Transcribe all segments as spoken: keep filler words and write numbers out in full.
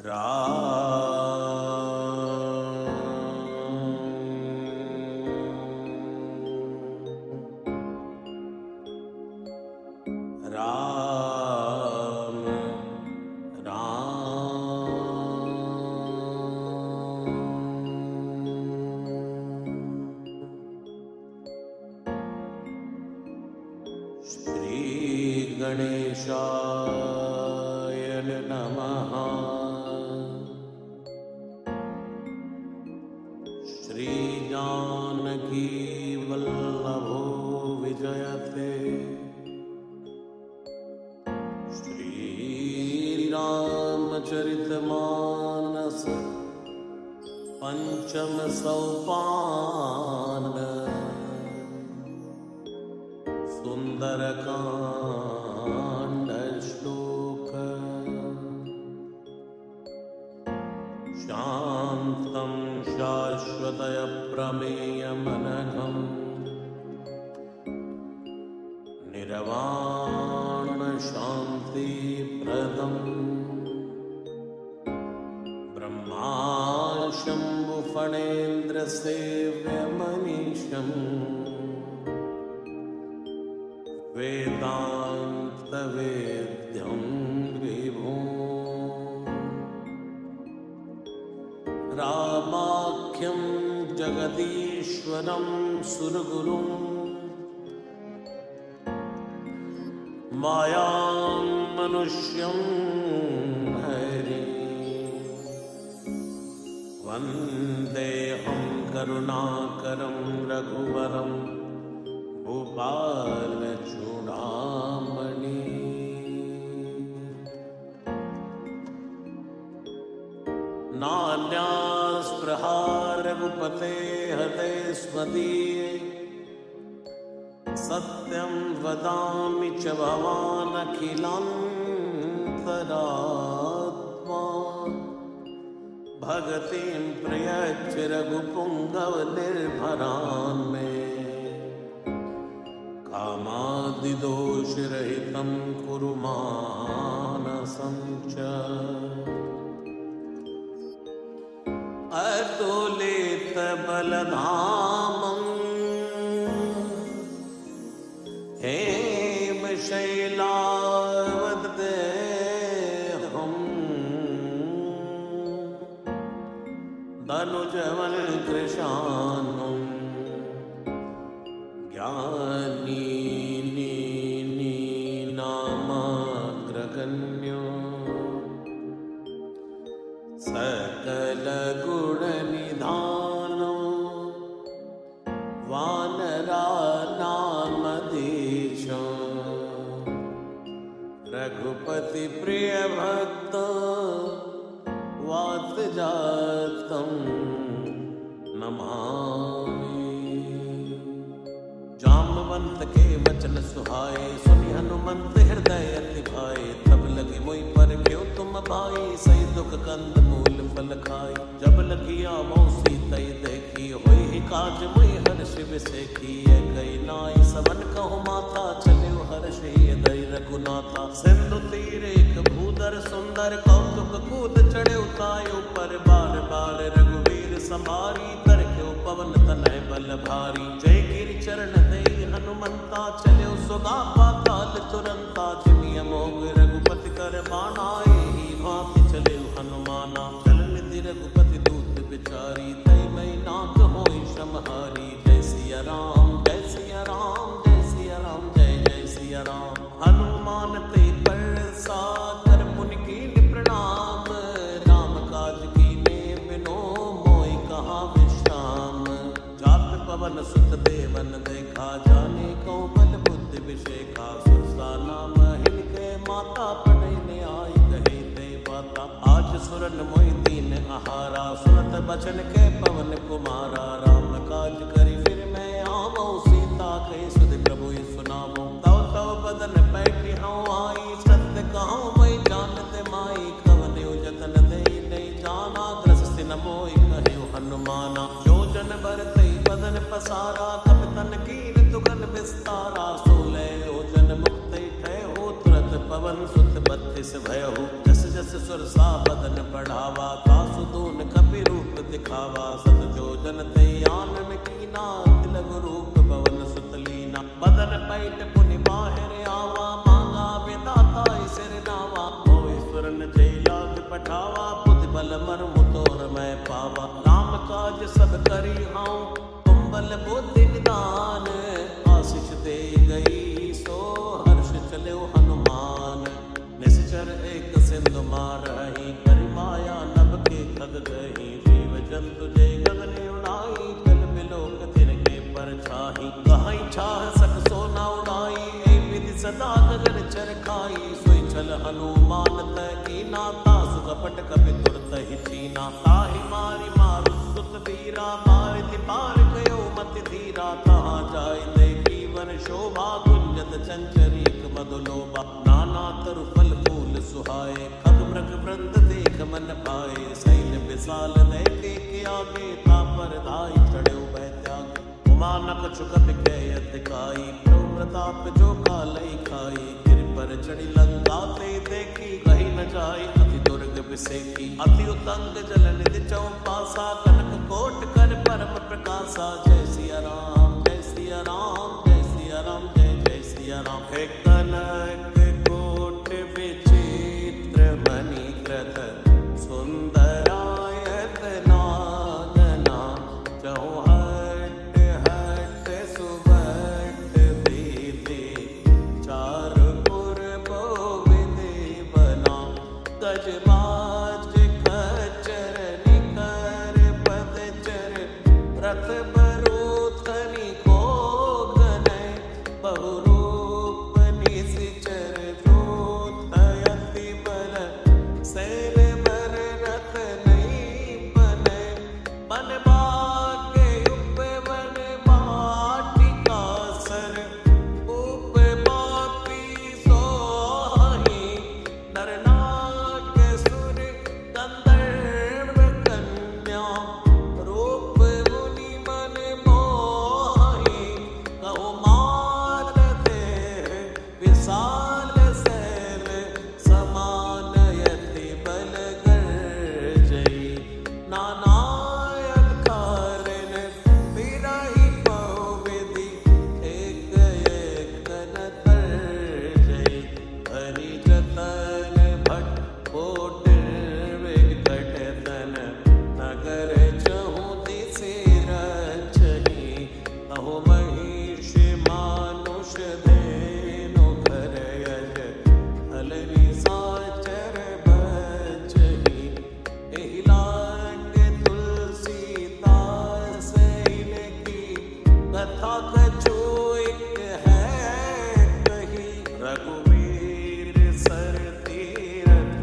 गणेशाय नमः। श्री जानकी वल्लभो विजयते। श्री रामचरितमानस पंचम सोपान सुंदरकांड श्लोक। शांतं शाश्वतयप्रमेयमनघं निर्वाण शान्तिप्रदं ब्रह्माशम्भुफणेन्द्रसेव्यमनीशम् वेदान्तवेद्यं विभुम् रामाख्यं जगदीश्वरं सुरगुरुं मायां मनुष्यं हरिं वन्देऽहं करुणाकरं रघुवरं भूपालचूडामणि। नान्यास्पृहा रघुपते हते स्वदीये सत्यं वदामि च भवानखिलान्तरात्मा। भगतिं प्रयच्छ रघुपुङ्गवनिर्भरान् मे कामादिदोषरहितं कुरु मानसं च। अतुलितबलधामं हेमशैलावदेहं धनुजवल्कृशानं ज्ञानी सकलगुणनिधानो वानरानामधीशो रघुपति प्रियभक्त वातजातं नमामि। जाम्बवंत के वचन सुहाए सुनि हनुमंत हृदय अति भाए। तब लगे मोहि पर क्यों तुम भाई सही दुख कंद मूल फल खाई। जब लगी आवो सीतई देखी होई ही काज मोहि हर्ष विसेखी। कई नाई सवन कहु माता चले हर्ष दई रघुनाथा। सिंधु तीर एक भूधर सुंदर कौतुक कूद चढ़े उताय ऊपर बार बार रघुवीर संभारी। तरके पवन तनय बल भारी। जय गिरि चरण दई हनुमंता चले सुगा पाताल तुरंता। जिमिय मोग रघुपति कर बाणाए ही भांति चले हनुमाना। चल निधि रघुपति दूत बिचारी तई मई नाथ होई समहारी। जय सिया राम जय सिया राम जय सिया राम जय जय सिया राम। हनुमान ते पर साकर मुनि कीन प्रणाम। राम काज कीने बिनो मोहि कहा विश्राम। जात पवन सुत देवन देखा जाने कौ बल बुद्धि विषेखा। सुरसा नाम हिनके माता पढ़ने आई कहे ते बाता। आज सुरन मोहि दीन आहारा सुनत बचन के पवन कुमारा। राम काज करी फिर मैं आवो सीता कही सुधि प्रभु सुनावो। तव तव बदन पैठी हूँ आई सत्य कहूँ मैं जानते माई। कवन जतन दे नहीं जाना ग्रस्त न मोहि कहे हनुमाना। जो जन भरते बदन पसारा कपतन कीन तुगन विस्तारा। सोलह योजन मुक्त ठय हो तुरत पवन सुत बत्तीस भय हो। जस जस सुरसा बदन बढ़ावा, तासु दून कपि रूप दिखावा। सत जो जन ते आनन कीना, तिलक रूप पवन सुत लीना। बदन पैठ पुनि बाहिर आवा, मांगा विदाता सिर नावा। होय सुरन जय लाग पठावा, बुद्धि बल मर्म तोर मैं पावा। राम काज सब करी हाउ, तुम बल बुद्धि निदान। आशीष दे गई सो हर्ष चले हनुमान। निश्चर एक सिंधु मारही, करि माया नभ के खग गही। जीव जंतु जय गगन उड़ाई, जल बिलोक तिनके परछाई। कहाई छाह सक सोना उड़ाई, ए विधि सदा गगन चरखाई। सोई छल हनुमान तय कीना, तासु कपट कपि तुरत ही चीना। ताहि मारी मारु सुत वीरा, मारिति पार गयो मति धीरा। तहाँ जाय देखी वन शोभा, गुंजत चंचरीक मधुलोभा। नाना तरु फल फूल सुहाए, खग मृग वृंद देख मन पाए। सैन्य विशाल देखे के आगे, तापर धाई चढ़े भय त्यागे। उमानक चुकत गए अधिकाई, प्रभु प्रताप जो कालई खाई। गिर पर चढ़ी लंका ते देखी, कही न जाय अति दुर्ग बिसेकी। अति उतंग जल निधि चौपासा, कनक कोट कर परम प्रकाशा। जय सिया राम जय सिया राम, जय सिया राम जय जय सिया राम। हे कनक कोट विचित्र मणिकृत, सुंदरायत नागना। चौहट हट सुवट वेदी, चारपुर बहुविधि बना। गजबाज खच्चर निकर पदचर, रथ बरूथनि को गनय। बहुरूप निशिचर जोत अति बल, सैल बर रथ नहीं बनय। बन भाग्य उपवन वाटिका सर, उप बापी सोहि। नर नाग सुर गंधर्व कन्या, रूप मुनि मन मोहि। कहो मात देह विशाल शैल, समान यति बल गर्जई। नानायक कारिन बिरहि बहुविधि, एक एक न तर्जई। हरि जतन भट कोटिर विकट तन, नगर चहु दिसि रचहि। अहो महिषी मानुष धेनु घर यज, हलरि साचर बचहि। एहि लाग तुलसीदास इनकी, कथा कछु एक है कही। रघुवीर सर तीरथ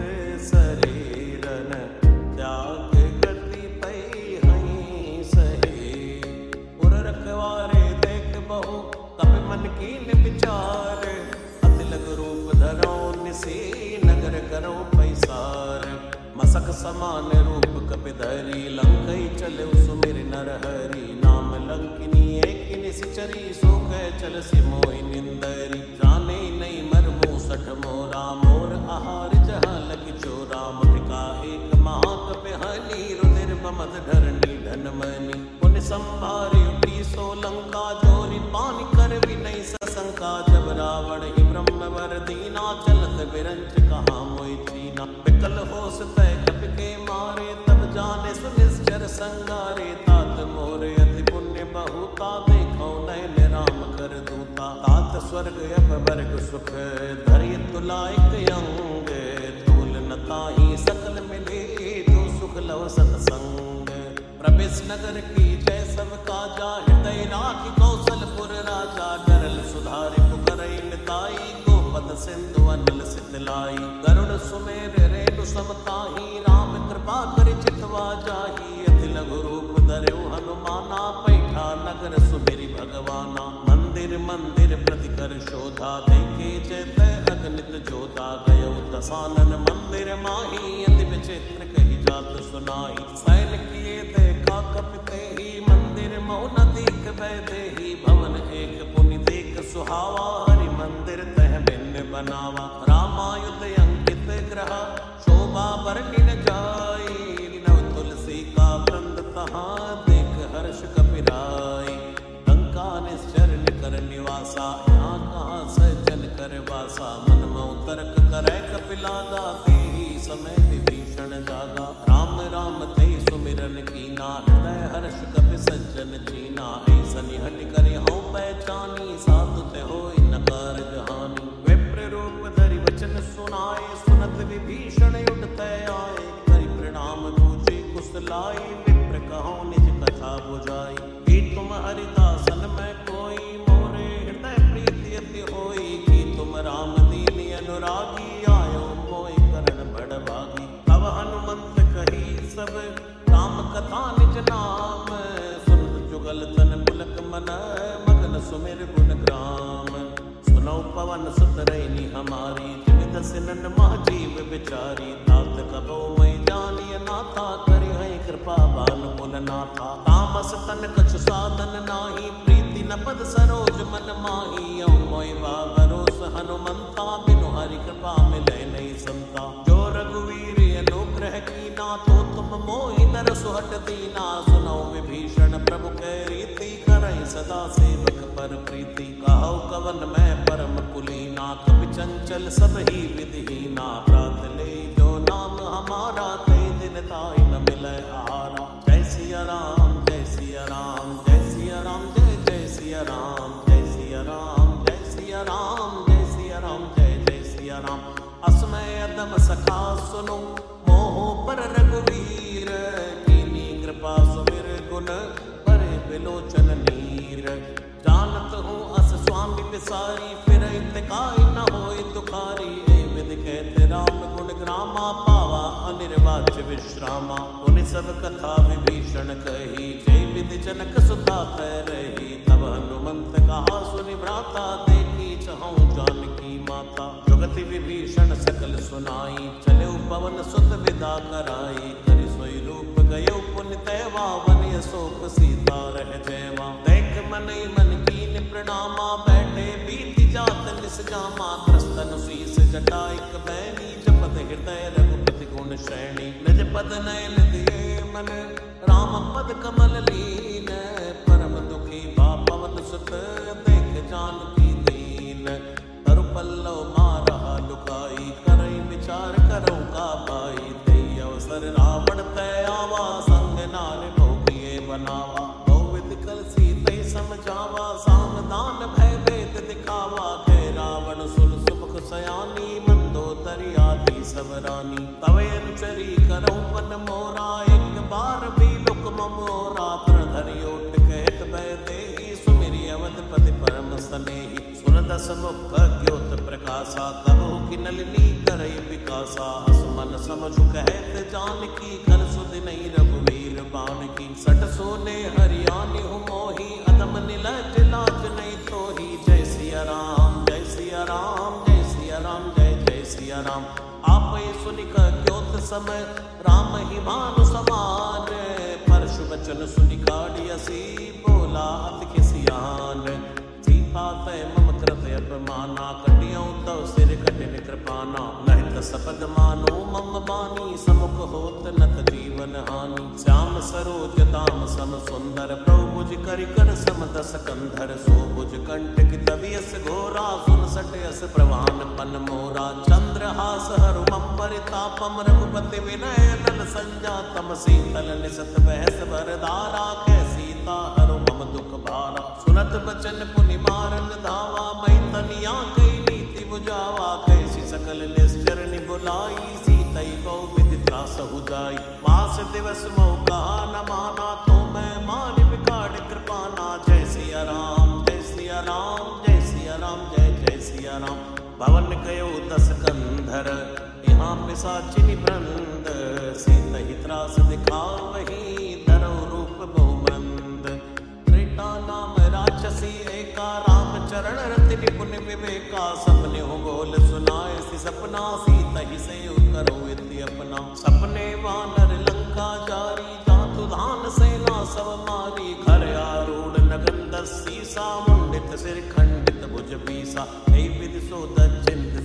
शरीरन, त्याग गति पई हहीं सही। उर रखवारे देख बहु, कपि मन कीन विचार। अति लग रूप धरौ निसी, नगर करौ पैसार। मसक समान रूप कपि धरी, लंकई चले सुमिर नरहरि। नाम लंकिनी एक निशिचरी, सो कह चल सि मोहि निंदरी। जाने नहीं मरमु सठ मोरा, मोर आहार जहाँ लगी चोरा। मुठिका एक महाकपि हनी, रुधिर बमद धरणी धन मनी। पुनि संभारि उठी सो लंका, जोरि पानि कर विनय सशंका। जब रावण ही ब्रह्म वर दीना, चलत विरंच कहाँ मोहि चीना। विकल होस तय कपि के मारे, तब जाने सुनिश्चर संगारे। तात मोर अति पुण्य बहुता, देखो नयन राम कर दूता। तात स्वर्ग अपवर्ग सुख, धरि तुलाइक अंग। तूल न ताहि सकल मिले, जो सुख लव सतसंग। प्रवेश नगर की जय सब काजा, हृदय राखि कौशलपुर राजा। डरल सुधारि पुकरई निताई, गोपद सिंधु अनल सितलाई। गरुड़ सुमेर रेणु समताही, राम कृपा करि चितवा जाही। अति लघु रूप धरौ हनुमाना, पैठा नगर सुमिरि भगवाना। मंदिर मंदिर प्रति कर शोधा, देखे चैत अगणित जोधा। गयो दसानन मंदिर माही, अति विचित्र कही जात सुनाई। सैन किए देखा कपिते ही, मंदिर मौन दीख वै देही। भवन एक पुनि देख सुहावा, हरि मंदिर तह भिन्न बनावा। रामायुध अंकित ग्रह शोभा वर्णिन जाई, नव तुलसी का वृंद तहाँ देख हर्ष कपिराई। लंका निश्चर निकर निवासा, यहाँ कहाँ सज्जन कर वासा। मन मऊ तर्क करे कपिलागा, ते ही समय विभीषण जागा। राम राम ते सुमिरन कीना, हृदय हर्ष कपि सज्जन चीना। ऐसन हट करे हूँ पहचानी, साधु ते होई न कारज हानि। विप्र रूप धरि वचन सुनाए, सुनत विभीषण उठते आए। करि प्रणाम पूछे कुशलाई, विप्र कहो निज कथा बुझाई। कि तुम हरिदासन में कोई, मोरे हृदय प्रीति अति होई। कि तुम राम दीन अनुरागी, आयो मोहि करण बड़ भागी। तब हनुमंत कही सब राम कथा निज नाम, सुनत जुगल तन पुलक मन, मगन सुमिर गुण ग्राम। सुनौ पवन सुत रैनी हमारी, जिन दसिनन मह जीव बिचारी। तात कबो मैं जानिय नाथा, करि है कृपा भानुकुल नाथा। तामस तन कछु साधन नाही, प्रीति न पद सरोज मन माही। औ मोहि भरोस हनुमंता, बिनु हरि कृपा मिलै नहीं संता। जो रघुवीर अनुग्रह कीना, तो तुम मोहि नर सुहट दीना। सुनौ विभीषण प्रभु कै रीति, करहि सदा सेवक पर प्रीति। कहौ कवन मैं परम कुलीना, कपि चंचल सब ही विधिहीना। प्रात ले जो नाम हमारा, ते दिन ताहि न मिलै आहारा। जय सिया राम जय सिया राम, जय सिया राम जय जय सिया राम। जय सिया राम जय सिया राम, जय सिया राम जय जय सिया राम। असमय अदम सखा सुनो, मोह पर रघुवीर। कीनी कृपा सुमिर गुण, परे बिलोचन नीर। जानत हूँ अस स्वामी बिसारी, फिरहि तिकाई न होई दुखारी। ए विधि कहते राम गुण ग्रामा, पावा अनिर्वाच्य विश्रामा। उनि सब कथा विभीषण कही, जय विधि जनक सुता कह रही। तब हनुमंत कहा सुनि भ्राता, देखी चहु जानकी माता। जुगति विभीषण सकल सुनाई, चले पवन सुत विदा कराई। करि सोई रूप गयो पुनि तैवा, बनि अशोक सीता रह जयवा। देख मनई मन कीन प्रणामा, बैठे बीति जात निस जामा। त्रस्तन शीस जटा इक बैनी, जपत हृदय रघुपति गुण श्रेणी। निज पद नयन दिए मन, राम पद कमल लीन। परम दुखी बा पवन सुत, देख जानकी दीन। तरु पल्लव मारा लुकाई, करई विचार करौ का पाई। तई अवसर रावण तय आवा, संग नार बहु बनावा। बहुविध कल सीतै समझावा, सामदान भय भेद दिखावा। कह रावण सुर सुमुख सयानी, मंदोदरी आदि सब रानी। तवे अनुचरी करौ पन मोरा, एक बार भी लुक मोरा। तृण धरि ओट कहत भय देहि, सुमिरि अवधपति परम स्नेहि। सुर दस मुख ज्योत प्रकाशा, तब की नलिनी करई विकासा। असमन समझु कहत जानकी, कर सुधि नहीं रघुवीर बानकी। सट सोने हरियाणी हूँ मोही, अदम निलज लाज नहीं तोही। जय सिया राम जय सिया राम, जय सिया राम जय जय सिया राम। आपै सुनिक ज्योत समय, राम ही भानु समान। परशु बचन सुनि काढ़ियसी, बोला अति खिसियान। सीता तय मम कृत अपमाना, कटियौ तव सिर कठिन कृपाना। नहीं त सपद मानो मम बानी, समुख होत नत जीवन हानि। श्याम सरोज दाम सम सुंदर, प्रभु भुज करि कर सम दस कंधर। सो भुज कंठ की तबियस घोरा, सुन सटयस प्रवान पन मोरा। चंद्रहास हरु मम परितापम, रघुपति विनय नल संजातम। शीतल निसत बहस भरदारा, कै सीता हरु मम दुख भारा। सुनत बचन पुनि मारन धावा, मैं तनिया कई नीति बुझावा। कैसी सकल निश्चर बुलाई, सीतई बहु विधि त्रास हुजाई। मास दिवस मोह कहा न माना, तो मैं मान बिगाड़ कृपाना। जय सिया राम जय सिया राम, जय सिया राम जय जय सिया राम। भवन कयो दस कंधर, यहाँ पिशाचिनि वृंद। सीतहि त्रास दिखावही, धरौ रूप बहुमंद। त्रेता नाम राक्षसी एका, राम चरण रति निपुण विवेका। सपने हो बोल सुनाए सी सपना, सीतहि से करो इति अपना। सपने वानर लंका जारी, जातु धान सेना सब मारी। घर आरूढ़ नगन दस सीसा, मुंडित सिर खंडित भुज बीसा। कई विधि सो दज्जिन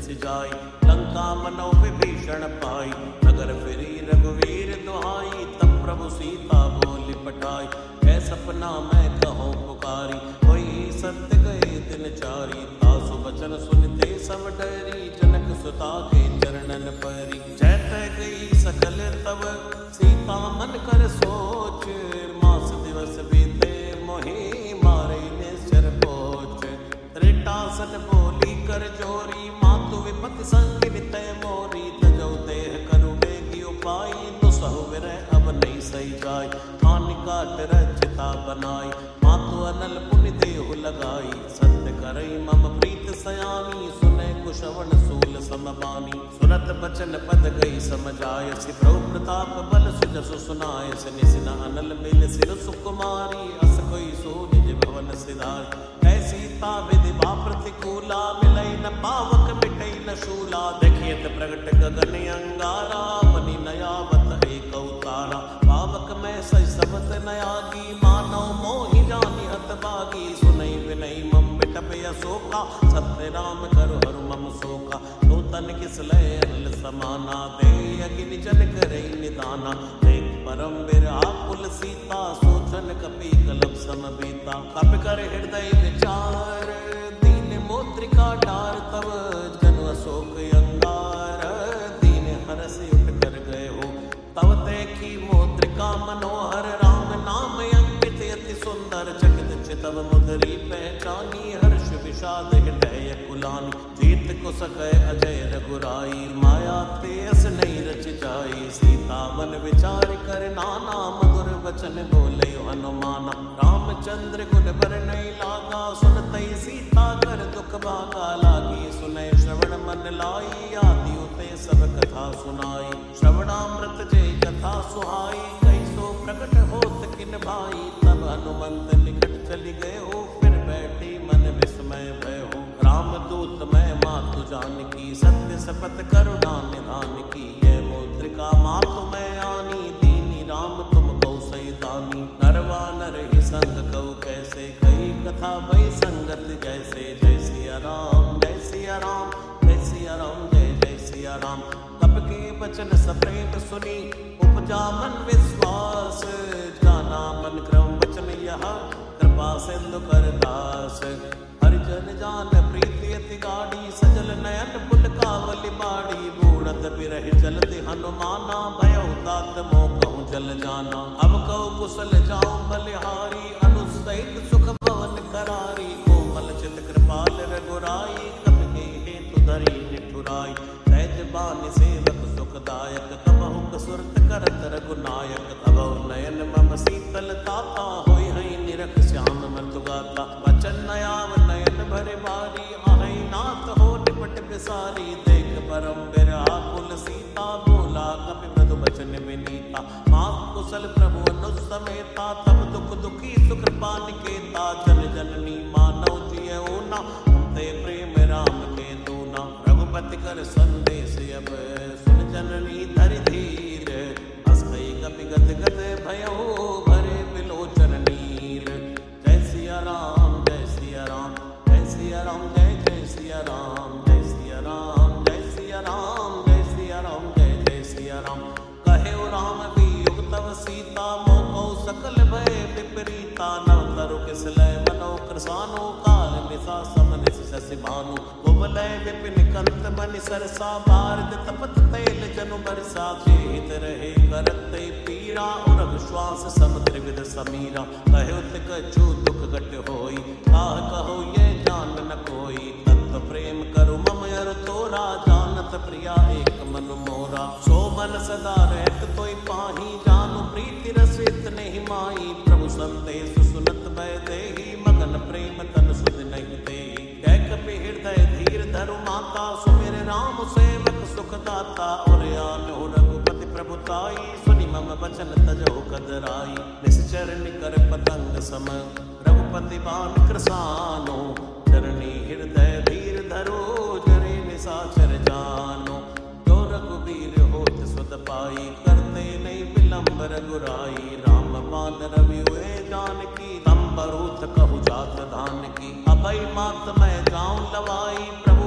सिजाई, लंका मनो विभीषण पाई, नगर फिरी रघुवीर दुहाई, तब प्रभु सीता बोली पठाई, कै सपना मैं कहूँ पुकारी, कोई सत्य गए दिन चारी, तासु बचन सुनते सब डरी, जनक सुता के चरणन परी, चैत गई सकल तब सीता मन कर सोच, मास दिवस बीते मोहि मारे निश्चर पोच, त्रिटासन बोली कर जोरी, मातु विपति संगित मोरी, तजौ देह करु बेगी उपाय, दुसहु विरह अब नहीं सही जाय, हानि काट रचिता बनाई, मातु अनल पुण्य देहु लगाई, सत्य करई मम प्रीत सयानी, सुने कुशवन सूल समबानी, सुनत बचन पद गई समझाय, सि प्रभु प्रताप बल सुजसु सुनाय, सिनि सिन अनल मिल सिर सुकुमारी, अस कोई सो निज भवन सिधाय, सीता विधिवा प्रतिकूला, मिलई न पावक मिटई न शूला, देखियत प्रगट गगन अंगारा, बनी नयावत एक अवतारा, पावक में सही सबत नयागी, मानव मोहि जानि हत बागी, सुनई विनई मम बिटपय अशोका, सत्य राम करु हरु मम शोका, तो तन किस लय अनल समाना, दे अगिन जन करई निदाना, देख परम विराकुल सीता, सोचन कपि कलप समबीता, कपि कर हृदय विचार, दीन मोत्रिका डार, तब जनु अशोक अंगार, दीन हरस उठ कर गए हो, तब देखी मोत्रिका मनोहर, राम नाम अंकित अति सुंदर, चकित चितव मुदरी पहचानी, हर्ष विषाद हृदय कुलानी, जीत को सकै अजय रघुराई, माया तेस नहीं रच जाई, सीता मन विचार कर नाना, मधुर वचन बोले हनुमाना, रामचंद्र गुण बर नहीं लागा, सुनतई सीता कर दुख भागा, लागी सुनय श्रवण मन लाई, आदि उते सब कथा सुनाई, श्रवणामृत जय कथा सुहाई, कैसो प्रकट होत किन भाई, तब हनुमंत निकट चली गए हो, फिर बैठी मन विस्मय भय हो, रामदूत मैं मातु जानकी, सत्य सपथ करुणा निधान की, ये मुद्रिका मातु मैं आनी, दीनी राम तुम कौ सही दानी, नरवा नर ही संग कऊ कैसे, कही कथा भई संगत जैसे, जय सिया राम जय सिया राम जय सिया राम जय जय सिया राम, कब के वचन सप्रेम सुनी, उपजा मन विश्वास, जाना मन क्रम वचन यह, कृपा सिंधु कर दास, हरिजन जान प्रीति अति गाढ़ी, सजल नयन पुल कावली बाड़ी, बूढ़त बिरह चलते हनुमाना, भयो तात मोह कहूँ जल जाना, अब कहूँ कुशल जाऊं बलिहारी, अनुसहित सुख भवन करारी, कोमल चित कृपाल रघुराई, कपि हेतु धरी निठुराई, सहज बानी सेवक सुखदायक, कबहु कसुरत करत रघुनायक, तबौ नयन मम शीतल ताता, होई हई निरख श्याम मृदु गाता, वचन नयाव नयन भरे बारी, आहई नाथ हो निपट बिसारी, देख परम विराकुल सीता, बोला कपि मृदु वचन विनीता, मात कुशल प्रभु अनुज समेता, तब दुख दुखी सुकृपा निकेता, जन जननी मानव जिय ऊना, ते प्रेम राम के दूना, रघुपति कर संदेश अब, सुन जननी धरि धीर, हस गई कपि गद गद भयो, भरे बिलोचन नीर, जय सिया राम जय सिया राम जय सिया राम जय जय सिया राम जय सिया राम जय सिया राम जय सिया राम जय जय सिया राम, कहे राम वियोग तव सीता, मोह सकल भय विपरीता, नव तरु किस लय मनो कृसानो, काल निशा समन शशि भानु, कुबलय विपिन कंत बनि सरसा, भारत तपत तैल जनु बरसा, जेहित रहे करत पीरा, उरग श्वास सम त्रिविध समीरा, कहो तिक जो दुख घट होई, ताह कहो ये जान न कोई, तत्व प्रेम करु मम अर तोरा, जानत प्रिया एक मन मोरा, सो मन सदा रहत तोय पाही, जानु प्रीति रस इतने ही माही, प्रभु संदेश सुनत भय देहि, मगन प्रेम तन सुध नहीं देहि, कह कपि हृदय धीर धरु माता, सुमिर राम सेवक सुखदाता, और आनो रघुपति प्रभुताई, सुनि मम वचन तजो कदराई, निश्चर निकर पतंग सम, रघुपति बाण कृसानो, चरणी हृदय धीर धरो, जरे निशाचर जानो, जो रघुबीर होत सुत पाई, करते नहीं विलंब रघुराई, राम बाण रवि हुए जानकी, तम बरूथ कहु जात धान की, अभय मात मैं जाऊं लवाई, प्रभु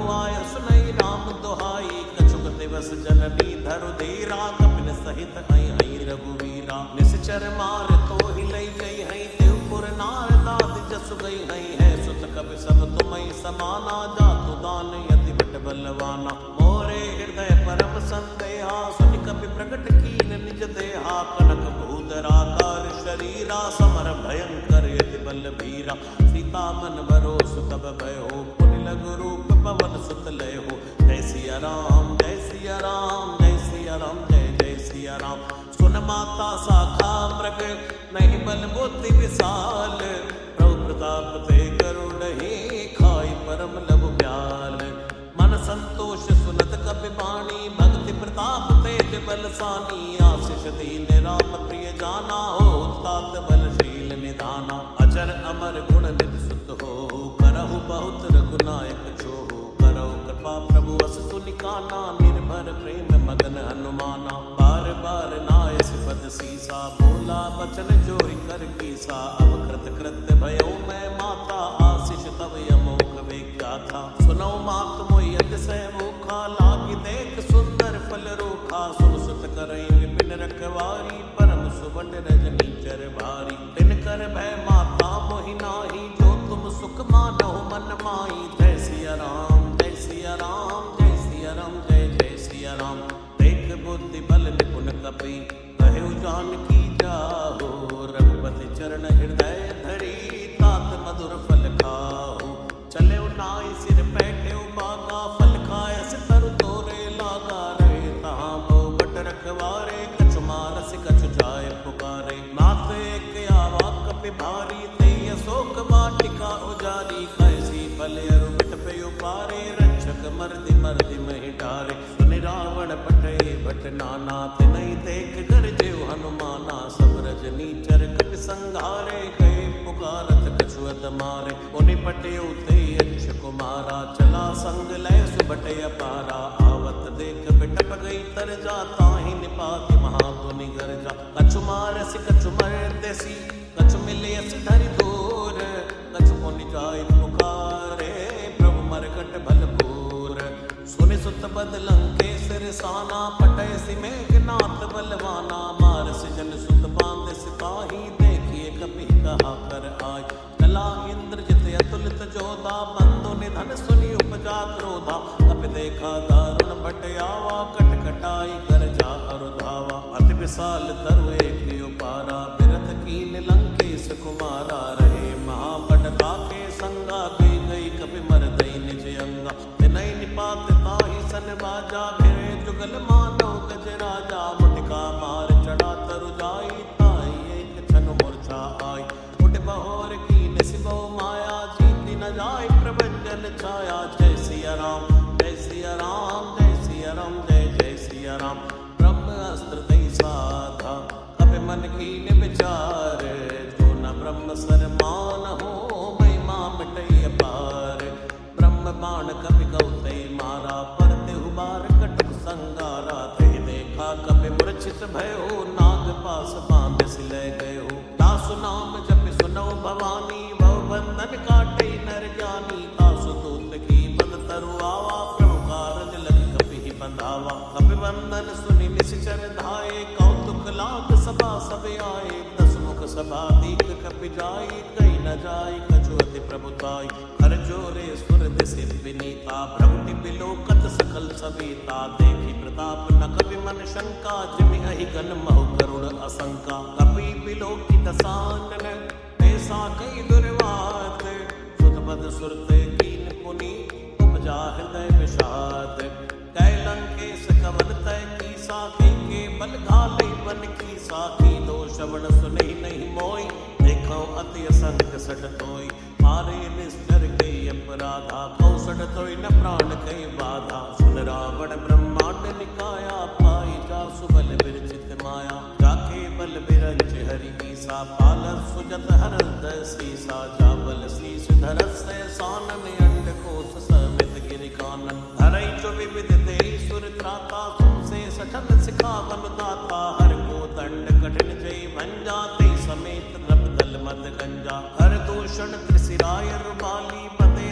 आय सुनई राम दुहाई कछुक दिवस जननी धरु धीरा कपिन सहित आई आई रघुवीरा निश्चर मार तो ही लई गई है देवपुर नार दाद जसु गई है सुत कपि सब तुम्हें समाना जातु दान यति बट बलवाना मोरे हृदय परम संदेहा सुनि कपि प्रकट कीन निज देहा कनक भूधराकार शरीरा समर भयंकर यति बल भीरा सीता मन भरोस तब भयो पुनि लघु रूप पवन सुत लय हो जय सिया राम जय सिया राम जय सिया राम जय जय सिया राम सुन माता साखा मृग नहीं बल बुद्धि विशाल प्रभु प्रताप ते करुणहि खाई परम लघु ब्याल मन संतोष सुनत कपि बाणी भक्ति प्रताप तेज बलसानी आशीष दीन राम प्रिय जाना हो तात बलशील निधाना अजर अमर गुण निधि सुत हो करहु बहुत रघुनायक छो करहु कृपा प्रभु अस सुनिकाना निर्भर प्रेम मगन हनुमाना बार बार नाय सिपद सीसा बोला बचन जोरि कर कीसा अब कृत कृत्य भयो मैं माता आशीष तब यमोक विख्याता सुनो मात मोहि अतिशय मुखा लागी देख सुंदर फल रूखा सुन सुत करई विपिन रखवारी परम सुबन रजनी चर भारी दिन कर भय माता मोहि नाही जो तुम सुख मानो मन माई जय सिया राम जय सिया राम जय सिया राम जय जय सिया राम देख बुद्धि बल निपुण कपि कहु जानकी जाहो रघुपति चरण हृदय धरी तात मधुर फल खाओ चले नाई सिर बैठे बागा फल खाय तरु तोरे लागा रहे तहाँ बो बट रखवारे कछु मारस कछु जाय पुकारे नाथ एक आवा कपि भारी ते अशोक वाटिका उजारी कैसी फल अरु बिट पे उपारे रक्षक मर्दि मर्दि महि डारे सुनि रावण पठे भट नाना तिनहि देख गरजे हनुमाना सब रजनी चर कपि संघारे गए पुकारत कछु अत मारे उनि पटे उते यक्ष कुमारा चला संग लय सुबटे अपारा आवत देख बिटप गई तर जा ताहि निपाति महापुनि गर्जा कछु मारस कछु मरदेसी कछु मिलियस धरि दूर कछु पुनि जाय पुकारे प्रभु मरकट भलपूर सुनि सुत बद लंकेश रिसाना पटय सिमेघनाथ बलवाना मारस जन सुत बांध सिपाही देखिए कपि कहा कर आय कला इंद्रजित अतुलित जोधा बंधु निधन सुनि उपजा क्रोधा कपि देखा दारुण भट आवा कट कटाई कर जा अरुधावा अति विशाल तरु एक उपारा बिरथ कीन लंकेश कुमारा रहे महाबड़ता के संगा गई गई कपि मर दई निज अंगा तिनहि निपात ताहि सन बाजा फिरे जुगल मानो गज राजा मुटिका मार चढ़ा तरु जाई ताई एक छन मूर्छा आई उठ बहोर कीन सिबो माया जीति न जाय प्रभंजन छाया जय सिया राम जय सिया राम जय सिया राम जय जय सिया राम ब्रह्म अस्त्र दई साधा कपि मन कीन विचार जो न ब्रह्म सर मान हो महिमा मिटई अपार ब्रह्म बाण कपि कौते मारा परते हुबार कटक संगारा तहि देखा कपि मूर्छित भयो नाग पास बांध सिले गयो दासु नाम जपि सुनो भवानी भव बंधन काटे नर जानी दासु दूत की बंद तरु आवा प्रभु कारज लग कपि ही बंधावा कपि बंधन सुनि निश्चर धाये कौतुक लाग सभा सब आए दस मुख सभा दीक कपि जाई कही न जाई कछु अति प्रभुताई हर जोरे सुर दिशि विनीता भ्रमटि बिलोकत सकल सविता देखी प्रताप न कपि मन शंका जिमि अहि गन महु करुण असंका कपि बिलोकी दसानन ऐसा कई दुर्वात सुत बद सुरते कीन पुनि उपजा हृदय विषाद कै लंकेश कवन तय की साखी के बल घाले बन की साखी दो श्रवण सुने नहीं मोई देखो अति असंग सट तोई मारे निश्चर कई अपराधा कौसट तोई न प्राण कई बाधा सुन रावण ब्रह्मांड निकाया पाई जा सुबल विरचित माया जाके बल बिरंच हरि ईसा पाल सुजत हरद सीसा जाबल शीस धरस सानन अंड कोश समित गिरि कानन धरई जो विविध देहि सुर त्राता तुमसे सठन सिखावन दाता हर को दंड कठिन जय भंजा ते समेत नब दल मद गंजा हर दूषण त्रिशिराय रुमाली पते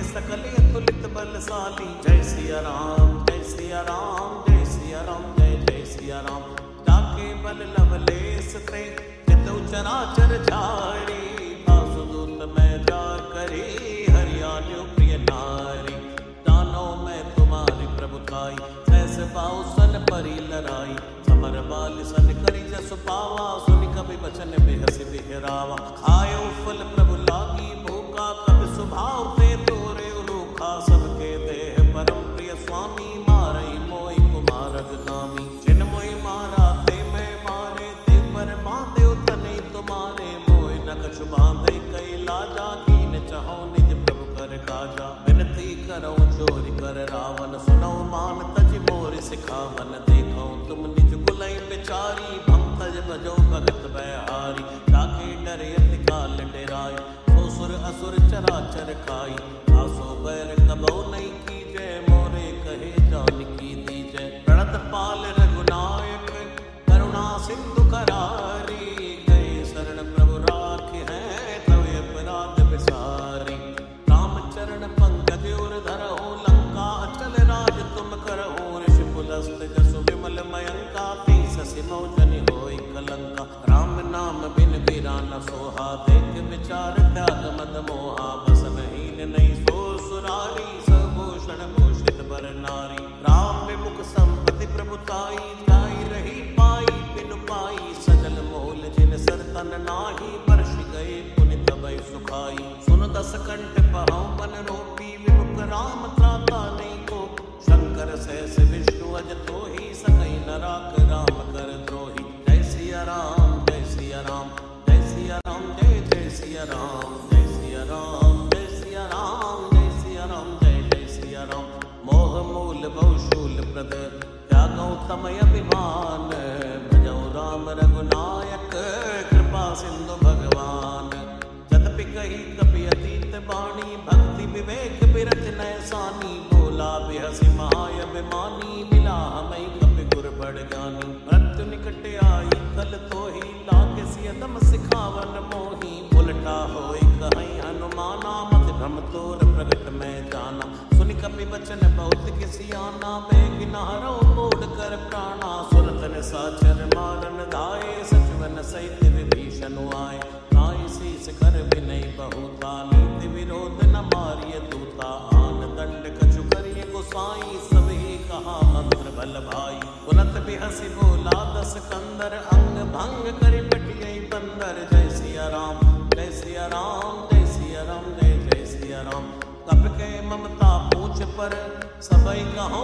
सकल अतुलित बलशाली। जय सिया राम जय सिया राम जय सिया राम जय जय सिया राम। जाके बल लवलेस ते चित चराचर झारी। वासुदूत मैं जा करी हरियाणु प्रिय नारी। जानो मैं तुम्हारी प्रभुताई सहस बाहु सन परी लड़ाई। समर बाल सन करी जस पावा सुनि कवि बचन बेहस बिहरावा। खायो फल प्रभु लागी भूखा कवि स्वभाव ते तोरे रूखा। सबके देह परम प्रिय स्वामी मारई मोई कुमारग नामी। जिन मोई मारा ते मैं मारे ते पर बांधे तने तुम्हारे। मोय न कछु बांधे कई लाजा कीन चाहो निज प्रभु कर काजा। विनती करो चोरी कर रावण सुनो मान तज मोर सिखावन। देखो तुम निज कुलई बिचारी भम तज भजो भगत बहारी। ताके डरे अति काल डेराय सो सुर असुर चराचर खाई। आसो बैर कबो नहीं की जय मोरे कहे जान की दी जय। प्रणत पाल रघुनायक करुणा सिंधु करारी। गए शरण प्रभु राखे हैं तवे अपराध बिसारी। राम चरण पंकज उर धरहु लंका अचल राज तुम करहु। ऋषि पुलस्त जसु विमल मयंका तीस सिमौ जनि होई कलंका। राम नाम बिन वीरा न सोहा देख विचार त्याग मद मोहा। बसन हीन नहीं सो सुरारी सबभूषण भूषित बर नारी। राम विमुख संपत्ति प्रभुताई जाई रही पाई बिनु पाई। सजल मोल जिन सर तन नाही वर्ष गए पुनि तबई सुखाई। सुन दस कंठ पहाउ बन रोपी विमुख राम त्राता नहीं को। शंकर सहस विष्णु अज तोहि सकई न राख राम कर द्रोही। जय सिया राम जय सिया राम जय सिया राम जय जय सिया राम जय सिया राम जय सिया राम जय सिया राम जय जय सिया राम। मोह मूल बहुशूल प्रद त्यागौ तमय अभिमान। भजौ राम रघुनायक कृपा सिंधु भगवान। जदपि कही कपि अतीत बाणी भक्ति विवेक बिरच नैसानी। बोला बिहसि महाय अभिमानी मिला हमै कपि गुर बड़ ज्ञानी। मृत्यु निकट आई कल तोहि लागे सियदम सिखावन मोहि। उलटा होई कहीं हनुमाना मत भ्रम तोर प्रगट में जाना। सुनि कपि बचन बहुत किसियाना बेग नहरो मोड़ कर प्राणा। सुरत ने साचर मारन धाये सचवन सहित विभीषण आए। नाई शीस कर विनय बहुता नीति विरोध न मारिय दूता। आन दंड कछु करिय गोसाई सभी कहा मंत्र बल भाई। उलट बिहसि बोला दस कंदर अंग भंग करि पटियई बंदर। जय सिया राम जय सिया राम जय सिया राम जय जय सिया राम। कप के ममता पूछ पर सबई कहूँ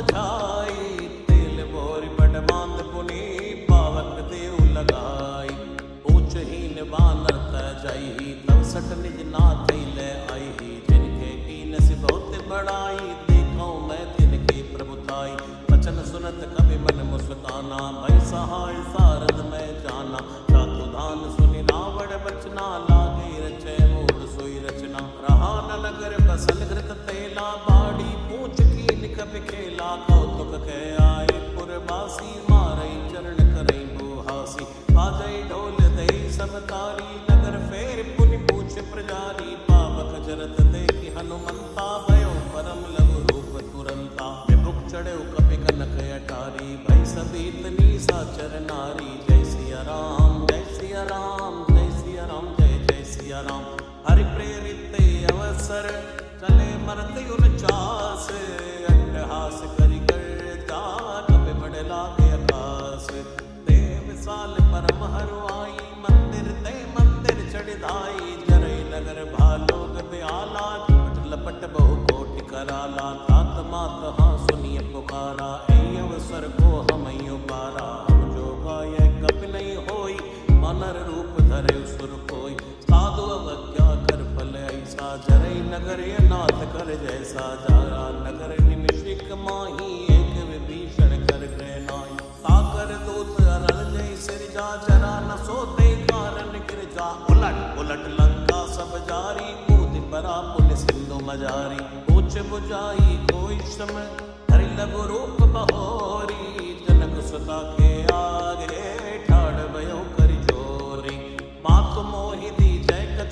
समझाई। तेल बोरी बड़ बांध पुनि पावक देव लगाई। पूछ हीन बानर त जाई तब सट निज नाथ ले आई। जिनके कीन से बहुत बड़ाई देखो मैं तिनके प्रभुताई। वचन सुनत कवि मन मुस्काना भय सहाय सारद में जाना। चातु धान सुनि रावण बचना लागे रचय मूढ़ सोई रचना। रहा न नगर बसल घृत तेला बाड़ी पूछ कीन कवि खेला। कौतुक के आए पुरवासी मारई चरण करई बुहासी। बाजई ढोल दई सब तारी नगर फेर पुनि पूछ प्रजारी। पावक जरत देखि हनुमंता भयो परम लघु रूप तुरंता। विमुख चढ़ो कपि कनक अटारी भई सबीतनी साचर नारी। जय सिया राम जय सिया राम जय सिया राम जय जय सिया राम। हरि प्रेरित अवसर चले मरते उनचास। अट्टहास करि कर जा कपि बड़ लागे आकाश। देव विशाल परम हरुआई मंदिर ते मंदिर चढ़ाई। जरई नगर भालोग ब्याला लपट लपट बहु कोटि कराला। तात मात हाँ सुनिय पुकारा ऐ अवसर को हमई उबारा। हम जो गाय कपि नहीं होई वानर रूप धरे सुर कोई। साधु अवज्ञा कर फल ऐसा जरई नगर ये नाथ कर जैसा। जारा नगर निमिषिक माही एक विभीषण कर गृह नाई। ताकर दूत अरल जय सिरजा जरा न सोते कारण गिरजा। उलट उलट लंका सब जारी कूद परा पुल सिंधु मजारी। पूछ बुझाई कोई श्रम हरि लघु रूप बहोरी। जनक सुता के आगे ठाड़ भयो करि जोरी। मातु मोहि दी जय कछु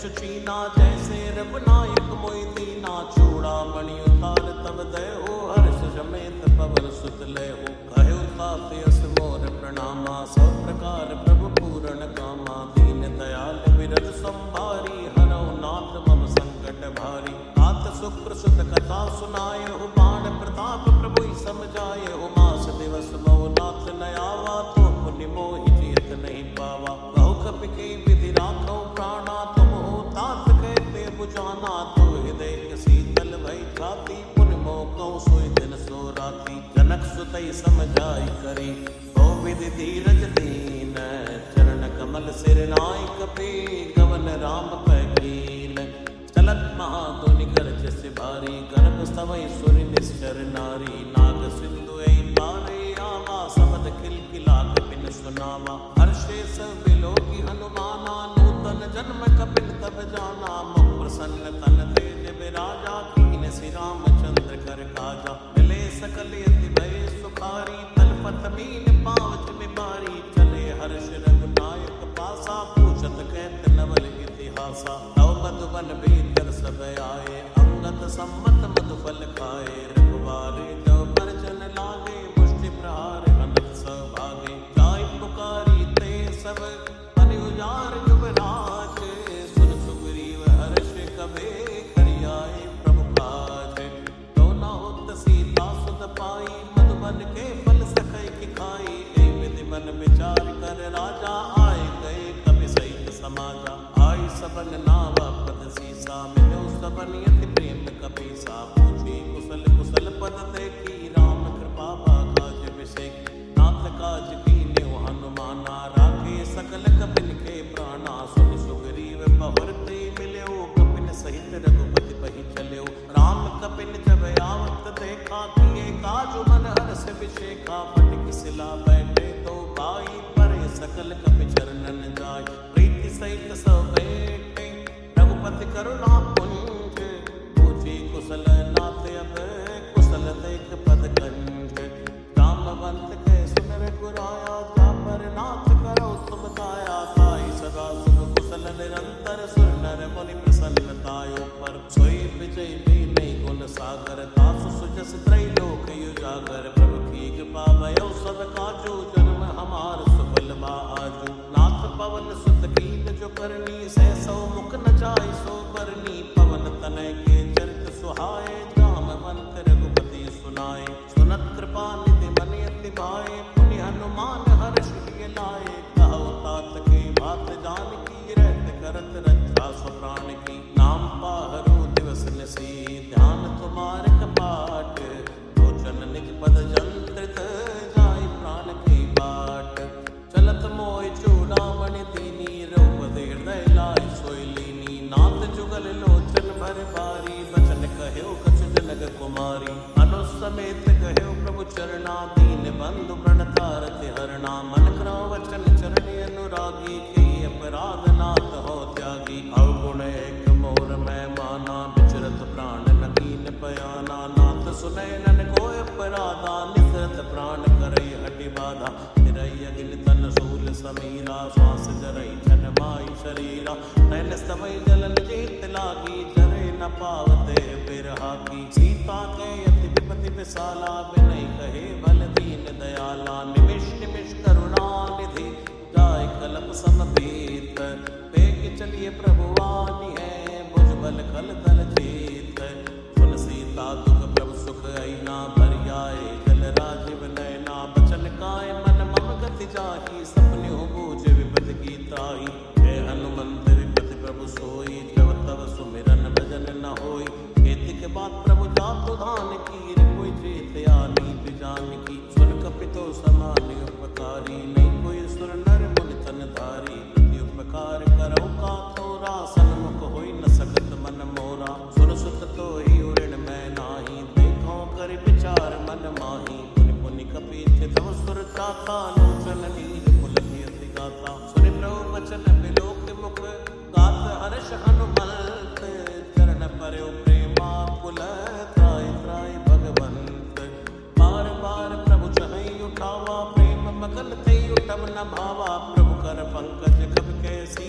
चुचीना जैसे रब नायक मोई दीना चूड़ा मणि उतार तब दय हो हर्ष जमेत पवन सुत लय हो कहे उताते अस मोर प्रणामा सब प्रकार प्रभु पूर्ण कामा दीन दयाल विरद संभारी हरौ नाथ मम संकट भारी तात शुक्र सुत कथा सुनाय हो बाण प्रताप प्रभु समझाए हो मास दिवस मो नाथ नयावा तो पुण्य मोहि जीत नहीं पावा बहु कपि के विधि राखो प्राणा तुम हो तात कहते बुझाना तो हृदय शीतल भई छाती पुण्य मोह सोई दिन सो राती जनक सुतई समझाई करी ओ विधि धीरज दीन चरण कमल सिर नाय कपि गवन राम पैकीन चलत महाधुनि गर्ज से भारी गर्भ स्तवई सुरि निश्चर नारी नाग सिंधु ऐ पारे आवा सबद किलकिला कपिन सुनावा हर्षे सब बिलोकी हनुमाना नूतन जन्म कपिन तब जाना मुख प्रसन्न तन तेज विराजा कीन श्री रामचंद्र कर काजा मिले सकल यति भय सुखारी तलपत मीन पावच बिमारी चले हर्ष रघुनायक पासा पूछत कहत नवल इतिहासा तव मधुबन भीतर सब आए अंगत सम्मत मधुफल खाए रघुवारे तव परजन लागे मुष्टि प्रहार अनंत सभागे जाय पुकारी ते सब मन उजार युवराज सुन सुग्रीव हर्ष कबे करियाए प्रभु काज तो न होत सीता सुत पाई मधुबन के फल सकै की खाई ए विधि मन विचार कर राजा आए गए कपि सहित समाजा आई सबन नावा पद सीसा मिलो सबन यति प्रेम कपीसा पूछी कुशल कुशल पद देखी राम कृपा काज विषेक नाथ काज कीन्यो हनुमाना राखे सकल कपिन के प्राणा सुन सुग्रीव बहुरते मिल्यो कपिन सहित रघुपति पहि चल्यो राम कपिन जब आवत देखा किए काज मन हर्ष विषेका फटिक सिला बैठे तो भाई परे सकल कपि चरणन जाय प्रीति सहित सब बैठे रघुपति करुणा पुंज पूछी कुशल नाथ अब कुशल देख पद कंठ रामवंत के सुन रघुराया जा पर नाथ करो तुम दाया ताई सदा सुख कुशल निरंतर सुर नर मुनि प्रसन्नतायो पर सोई विजय भी नहीं गुण सागर तासु सुजस त्रैलोक युजागर प्रभु की कृपा भयो सब काजू जन्म हमार सुफल बा आजू नाथ पवन सुत कीन जो करनी सै सौ मुख न जाय सो बरनी पवन तनय के चरित सुहाए जामवंत रघुपति सुनाए सुनत कृपा निधि मन अति भाए पुनि हनुमान हर्ष लिए लाए कहो तात के बात जान की रहत करत रक्षा सो प्राण की नाम पाहरो दिवस निसी ध्यान तुम्हार कपाट भोजन निज पद जंत्रित जाय प्राण की बाट चलत मोय चूड़ामणि दीनी रघुपति हृदय लाय सोई लीनी नाथ जुगल लोचन भर भारी बचन कह्यो कछु जनक कुमारी अनुसमेत कह्यो प्रभु चरणा दीन बंधु प्रणतारति हरणा मन करो वचन चरणी अनुरागी के अपराध नाथ हो त्यागी अवगुण एक मोर मैं माना विचरत प्राण नकीन पयाना नाथ सुनय नन को अपराधा निसरत प्राण करई हटि बाधा तिरई अगिन तन सूल समीरा श्वास जरई छन माई शरीरा नैन स्तवई जलन जीत लागी जरे न पावते बिरहा की सीता के अति विपति विशाला विनय कहे भल दीन दयाला निमिष निमिष करुणा निधि जाय कलप समपीत पेग चलिए प्रभुवानी है भुज बल खल दल जीत सुन सीता दुख प्रभु सुख ऐना भरियाए जल राजीव नयना बचन काय मन मम गति जाही सपने हो बूझ विपति की ताई हे हनुमंत विपति प्रभु सोई जब तब सुमिरन भजन न होई खेती के बाद प्रभु जातु धान की कोई जीत आनी बिजान की सुन कपितो समान उपकारी नहीं कोई सुर नर मुनि तन धारी प्रति उपकार करो का तोरा सन्मुख होई न सकत मन मोरा सुन सुत तो ही उड़न मैं नाही देखो कर विचार मन माही पुनि पुनि कपीत तव सुर चाता लोचन नीर पुलकित गाता सुनि प्रभु वचन बिलोक मुख गात हर्ष हनुमंत चरण पर्यो प्रेमा कुल त्राय त्राय भगवंत बार बार प्रभु चहई उठावा प्रेम मगन थे उठम न भावा प्रभु कर पंकज कब के सीसा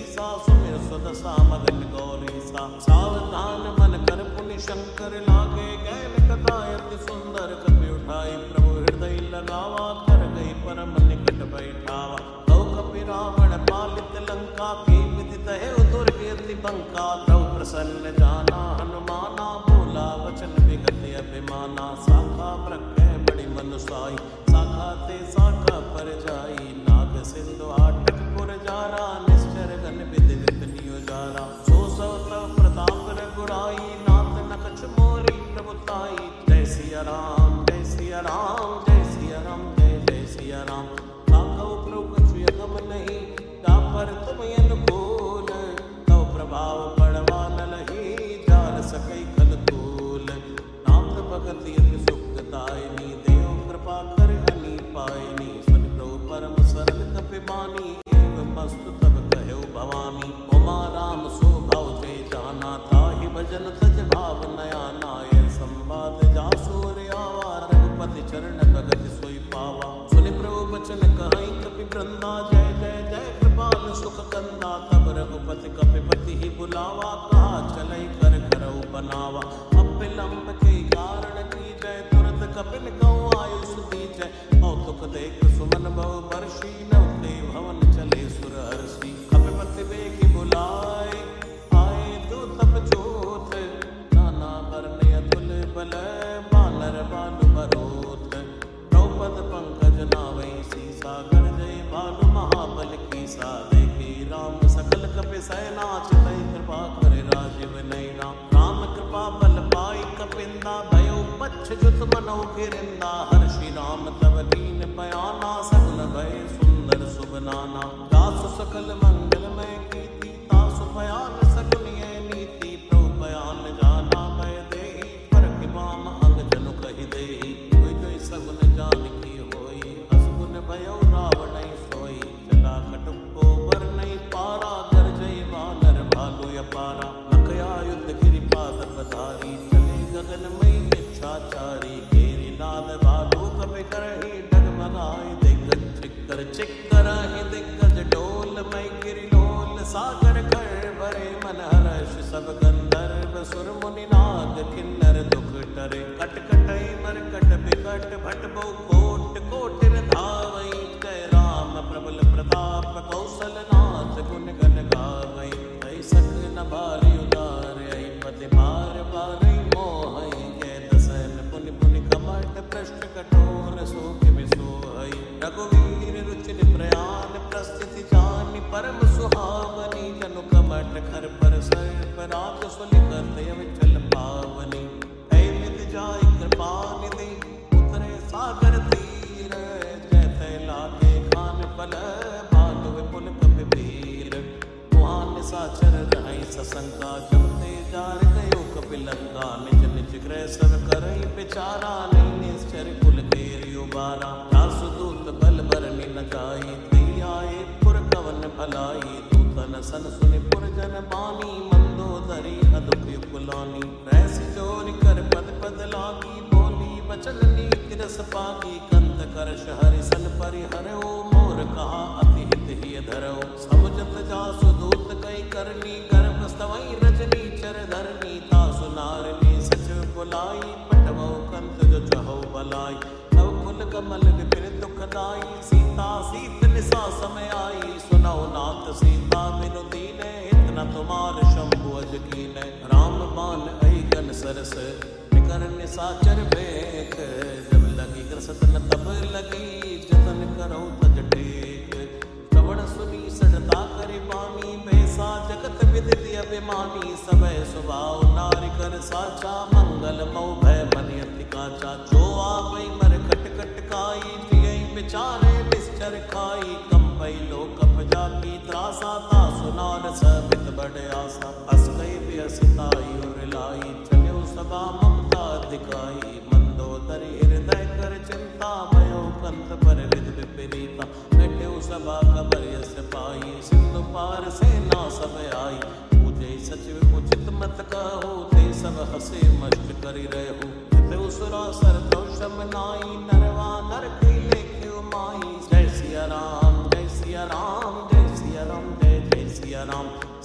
सुमिर सुदशा मगन गौरी सा। सावधान मन कर पुनि शंकर लागे, गैल कथा अति सुंदर कपि उठाई। प्रभु हृदय लगावा, कर गई परम निकट बैठावा। कौ कपि रावण पालित लंका, की विदित है दुर्ग अति बंका। प्रभु प्रसन्न जाना हनुमाना, बोला वचन विगत अभिमाना। शाखा प्रज्ञ बड़ी मनुसाई, शाखा ते शाखा पर जाई। नाग सिंधु आटक पुर जारा, निश्चर गण विधि विपनियो जारा। सो सव तव प्रताप रघुराई, नाथ न कछ मोरी प्रभुताई। जय सिया राम जय सिया राम जय सिया राम जय जय सिया राम। काकौ प्रभु कछु यगम नहीं, का पर तुम अनुकूल। तव प्रभाव पड़वा न लही, जान सकई खल तूल। नाथ भगत यति सुखदायनी, देव कृपा कर हनि पायनी। सुन प्रभु परम सरल कपि बानी, एवं वस्तु तब कहु भवानी। उमा राम सो भाव जय जाना, ताहि भजन तज भाव नया नाय। संवाद जासुर आवा, रघुपति चरण भगत सोई पावा। सुनि प्रभु बचन कहाई कपि वृंदा, जय जय जय कृपाल सुख कंदा। तब रघुपति कपिपति ही बुलावा, कहा चलई कर करऊ बनावा। अब विलंब के कारण की जय, तुरत कपिन कहूँ आयुष दीजय। कौतुक देख सुमन बहु वर्षी, नवते भवन चले सुर हर्षि। कपिपति बेगी बुलाए, आए दूतप जोत। नाना वर्ण अतुल बल, बानर बानु बरोत। द्रौपद पंकज नावै सीसा, गर्जय भानु महाबल कीसा। देखी राम सकल कपि सैना, चितई कृपा करे राजीव नैना। राम कृपा बल पाई कपिंदा, भयो पच्छ जुत मनो गिरिंदा। हर्षि राम तब दीन बयाना, सगल भय सुंदर शुभ नाना। दासु सकल मंगलमय कीर्ति, तासु बयान सगुनिय नीति। प्रभु बयान जाना भय देहि, परखि बाम अंग जनु कहि देहि। कोई कोई सगुन जान की होई, असगुन भयो रावण सोई। चला कटुको बर नहीं पारा, गरजई वानर भालु अपारा। लखया युद्ध गिरिपाद पधारी, चले गगन मई इच्छाचारी। घेरी नाद भालु कपि करहि, डगमगाए दिग्गज चिक्कर चिक्कर ही दिग्गज डोल। मई गिरि लोल सागर कर भरे, मन हर्ष सब गंधर्व सुर मुनि नाग किन्नर दुख टरे। कट कटई मरकट बिकट भट बहु कोट कोटिर धावई। जय राम प्रबल प्रताप, कौशल नाथ गुण गण गावई। ऐसक न भारी उदार, आई पति बार बार मोहई। जय दसन पुनि पुनि कमट, पृष्ठ कठोर शोक विसोहई। रघुवीर रुचिर प्रयाण, प्रस्थिति जानि परम सुहावनी। जनु कमट खर पर सर्प, राज सुलिखत अविचल पावनी। ऐ मित जाय कृपा निधि, उतरे सागर तीर। जय तै लागे खान पल, भाग विपुल कपि भीर। वहाँ निशाचर रहै सशंका, जब ते जार गयो कपि लंका। निज निज गृह सब करई विचारा, नहीं निश्चर कुल घेरि उबारा। दासु दूत बल बरनि न जाई, तई आए पुर कवन भलाई। दूतन सन सुनि पुर जन बानी, मंदोदरी अदुपि कुलानी। रैस जोरि कर पद पद लागी, बोली वचन नीति रस पागी। कंत करश हरि सन परिहरऊ, मोर कहा अति हित ही धरऊ। समुझत जासु दूत कई करनी, गर्भ स्तवई रजनी चर धरनी। तासु नारनी सचिव बुलाई, पटवऊ कंत जो चहु बलाई। तव कुल कमल विपिन दुखदाई, सीता सीत निसा समय आई। सुनौ नाथ सीता बिनु दीने, इतना तुम्हार शंभु अज कीने। राम बाण अई गन सरस, निकर निसाचर भेख। जब लगी ग्रसतन तब लगी, जतन करौ तज टेक। श्रवण सुनी सड़ता करि बानी, बैसा जगत विदित अभिमानी। सबय स्वभाव नारि कर साचा, मंगल मऊ भय मनि अति काचा। जो आवै मर कट कट काई, जियहि विचारे निश्चर खाई। कंपई लोक जाकी त्रासा, तासु नार सबित बड़ आसा। अस कई बियसिताई उर लाई, चल्यो सभा ममता दिखाई। मंदोदरी हृदय कर चिंता, भयो कंत पर विद विपरीता। बैठे सभा कबर यस पाई, सिंधु पार सेना सब आई। पूजे सचिव उचित मत कहो, ते सब हसे मष्ट करि रहु। ते उसुरा सर कौशम नाई, नरवा नर कई लेखे माई। जय सिया राम जय सिया राम जय सिया राम जय जय सिया राम।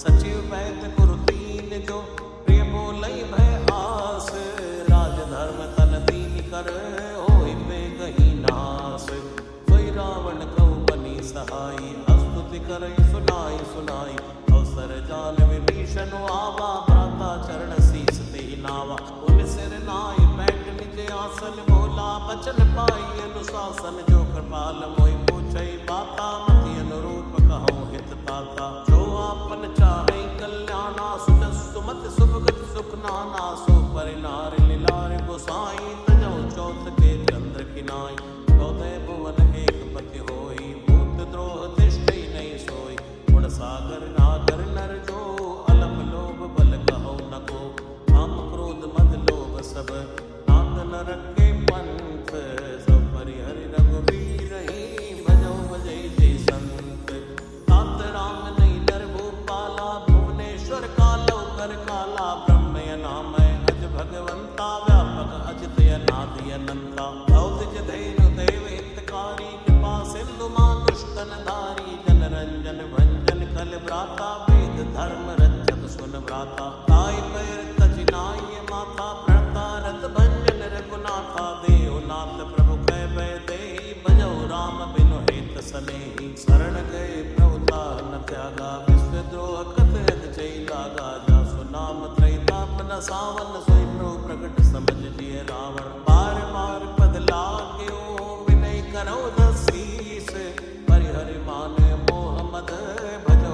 कर सुनाई सुनाई अवसर जान विभीषण आवा भ्राता चरण शीस ते नावा उन सिर नाय बैठ निज आसन बोला बचन पाई अनुशासन जो कृपाल मोहि पूछई बाता मति अनुरूप कहूँ हित ताता जो आपन चाहे कल्याणा सुन सुमत सुभगत सुख नाना सो परिनार लीलार गोसाई तजौ चौथ के चंद्र किनाई चौदह भुवन एक पति होई भूत द्रोह तिष्ठई नहीं सोई गुण सागर नागर नर जो अलप लोभ बल कहो न को काम क्रोध मद लोभ सब नाथ नरक के पंथ सब परिहरि रघुवीर ही भजौ भजै जय संत तात राम नहीं नर भूपाला भुवनेश्वर कालो कर काला ब्रह्म नामय अज भगवंता व्यापक अजित अनादि अनंता औदिज धैर्य देव हितकारी कृपा सिंधु मानुष तन धारी जन रंजन भंजन कल भ्राता वेद धर्म रक्षक सुन भ्राता ताई पैर तज नाय माता प्रणता रत भंजन रघुनाथा देवनाथ प्रभु कै भय देहि भजौ राम बिनु हेत सनेहि शरण गए प्रभु न त्यागा विश्व द्रोह कथ अध चई लागा जासु नाम त्रैताप न सावन सोई प्रभु प्रकट समझ जिय रावण बार बार पद लाग्यो विनय करो दसीस परिहरि मान मोह मद भजौ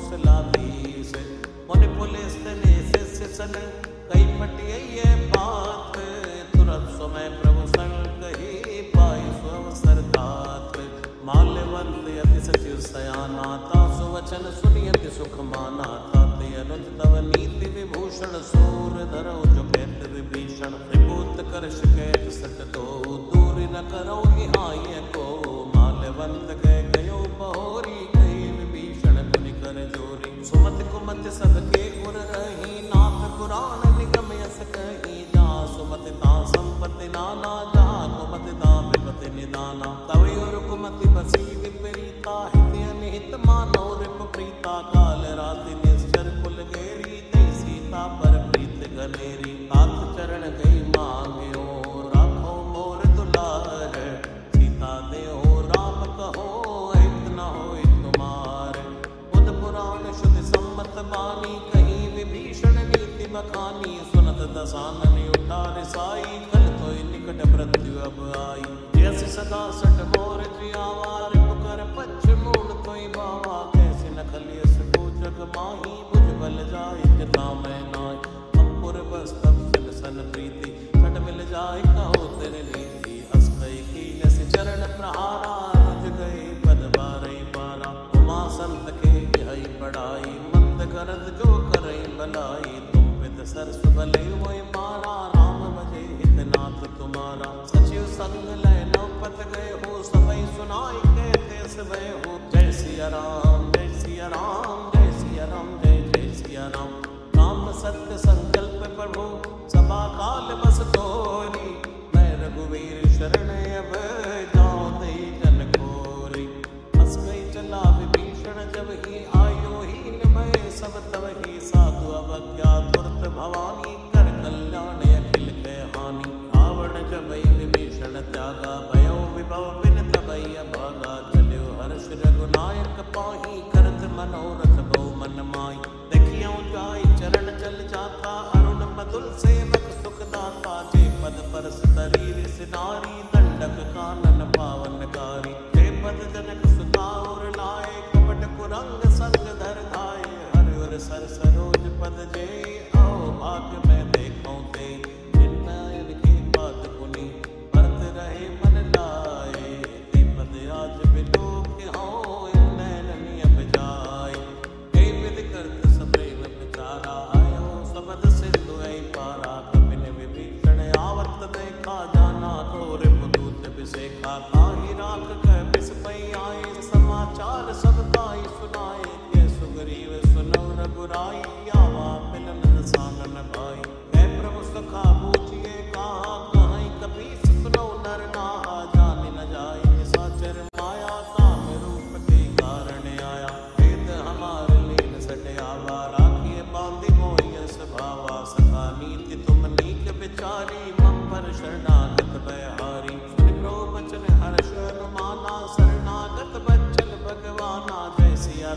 कौशलाधीश मुनि पुलिस ने शिष्य सन कई पटियै बात तुरंत समय प्रभु संग कही पाई सुअवसर तात माल्यवंत अति सचिव सयाना तासु वचन सुनियति सुख माना ताते अनुज तव नीति विभूषण सूर धरौ जो कहत विभीषण त्रिभूत करश कहत सत तो दूर न करो हाय को माल्यवंत कह गयो बहोरी कही विभीषण मुनि कर जोरी सुमति कुमति सबके गुर रही नाथ पुराण निगम यस कही जहाँ सुमति ता संपत्ति नाना जहाँ कुमति ता विपति निदाना तवि और कुमति बसी विपरीता हित अनिहित मानो रिप प्रीता काल राति निश्चर कुल गेरी तै सीता पर प्रीत गनेरी तात चरण गई मांग्यो राखो मोर दुलार सीता देहो राम कहो हित न होय तुमार बुध पुराण शुद्ध सम्मत बानी कहीं विभीषण नीति बखानी सुनत दसानन उठार साई कल तो निकट मृत्यु अब आई जैसे सदा सठ मोर जियावा रिप कर पच्छ मूल तोई बावा कैसे न खलियस पूजक माही बुझ बल जाय जता मैं नाय अंकुर बस तब सन सन प्रीति छट मिल जाय कहो तेरे नीति अस कई की नस चरण प्रहारा रज गए पद बारई बारा उमा संत के यही पढ़ाई मंद करत जो करई भलाई तुम विद सरस भले मोय मारा राम भजे हितनाथ तुम्हारा सचिव संग लय नौपत गए हो सबई सुनाई कहते सबय हो जय सिया राम जय सिया राम जय सिया राम जय जय सिया राम राम सत्य संकल्प प्रभु सभा काल बस तोरी मैं रघुवीर शरण अब जाऊं दई जन खोरी हस गई चला विभीषण जब ही आयो हीन मैं सब तब ही साधु अवज्ञा तुरत भवानी कर कल्याण अखिल के हानि रावण जब विभीषण त्यागा भयो विभव बिन तबई भागा चल्यो हर्ष रघुनायक पाही करत मनोरथ बहु मन माई देखियो जाय चरण चल जाता अरुण मधुर सेवक सुख दाता जे पद परस शरीर सिनारी दंडक कानन पावनकारी जे पद जनक सुता और लाए कपट कुरंग संग धर धाय हर हर सर सरोज पद जे आओ भाग्य में देखो ते जिनमय के बात पुनि परत रहे मन लाए ते पद आज बिलोक हो नैन नियम जाय हे विद करत सप्रेम विचारा आयो सबद सिंधु ऐ पारा कपिन विभीषण आवत देखा जाना तोरे पुदूत बिसेखा काहि राख कह बिस पई आए समाचार सब ताई सुनाए के सुग्रीव सुनौ रघुराई आवा मिलन सानन भाई हे प्रभु सखा पूछिए कहा कहीं कपीस सुनौ नर नाहा जान न जाए निशाचर माया काम रूप के कारण आया वेद हमारे लीन सट आवा राखिए बांधि मोहि स्वभावा सखा नीति तुम नीक विचारी मम पर शरणागत बहारी सुन लो बचन हर्ष अनुमाना शरणागत बच्चन भगवाना जय सिया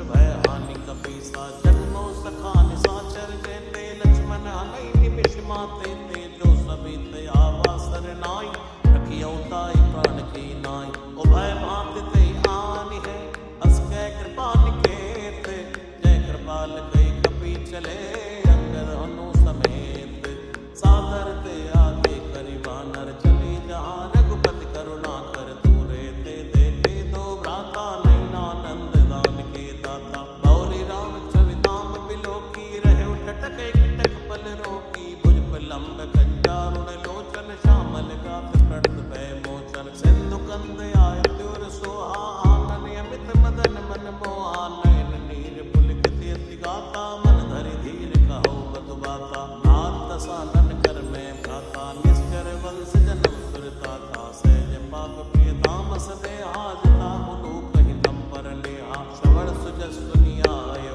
भय हानि कपीसा जन्मो सखा निशाचर जेते लक्ष्मण हनई निमिष माते ते जो सभी ते आवा सरनाई रखियो ताई प्राण की नाई ओ भय भांति ते आनि है अस्कै कृपा निकेत जय कृपाल कई कपी चले अंगद हनु समेत सादर ते आगे करी वानर चले जहाँ रघुपति करुणा कर दूरे ते देते दो भ्राता नैनानंद दान के दाता बौरी राम छवि नाम बिलोकी रहे उठटक एकटक पल रोकी भुज लंब कंजारुण लोचन श्यामल गात प्रणत भय मोचन सिंधु कंद आय त्योर सोहा आनन अमित मदन मन मोहा नयन नीर पुलकित अति गाता मन धरि धीर कहो मधु बाता नाथ दसानन कर मैं भ्राता निश्चर वंश जन्म सुरता था सहज पाप प्रिय तामस देहा जता मुनु कहि नम पर लेहा श्रवण सुजस सुनिया आयो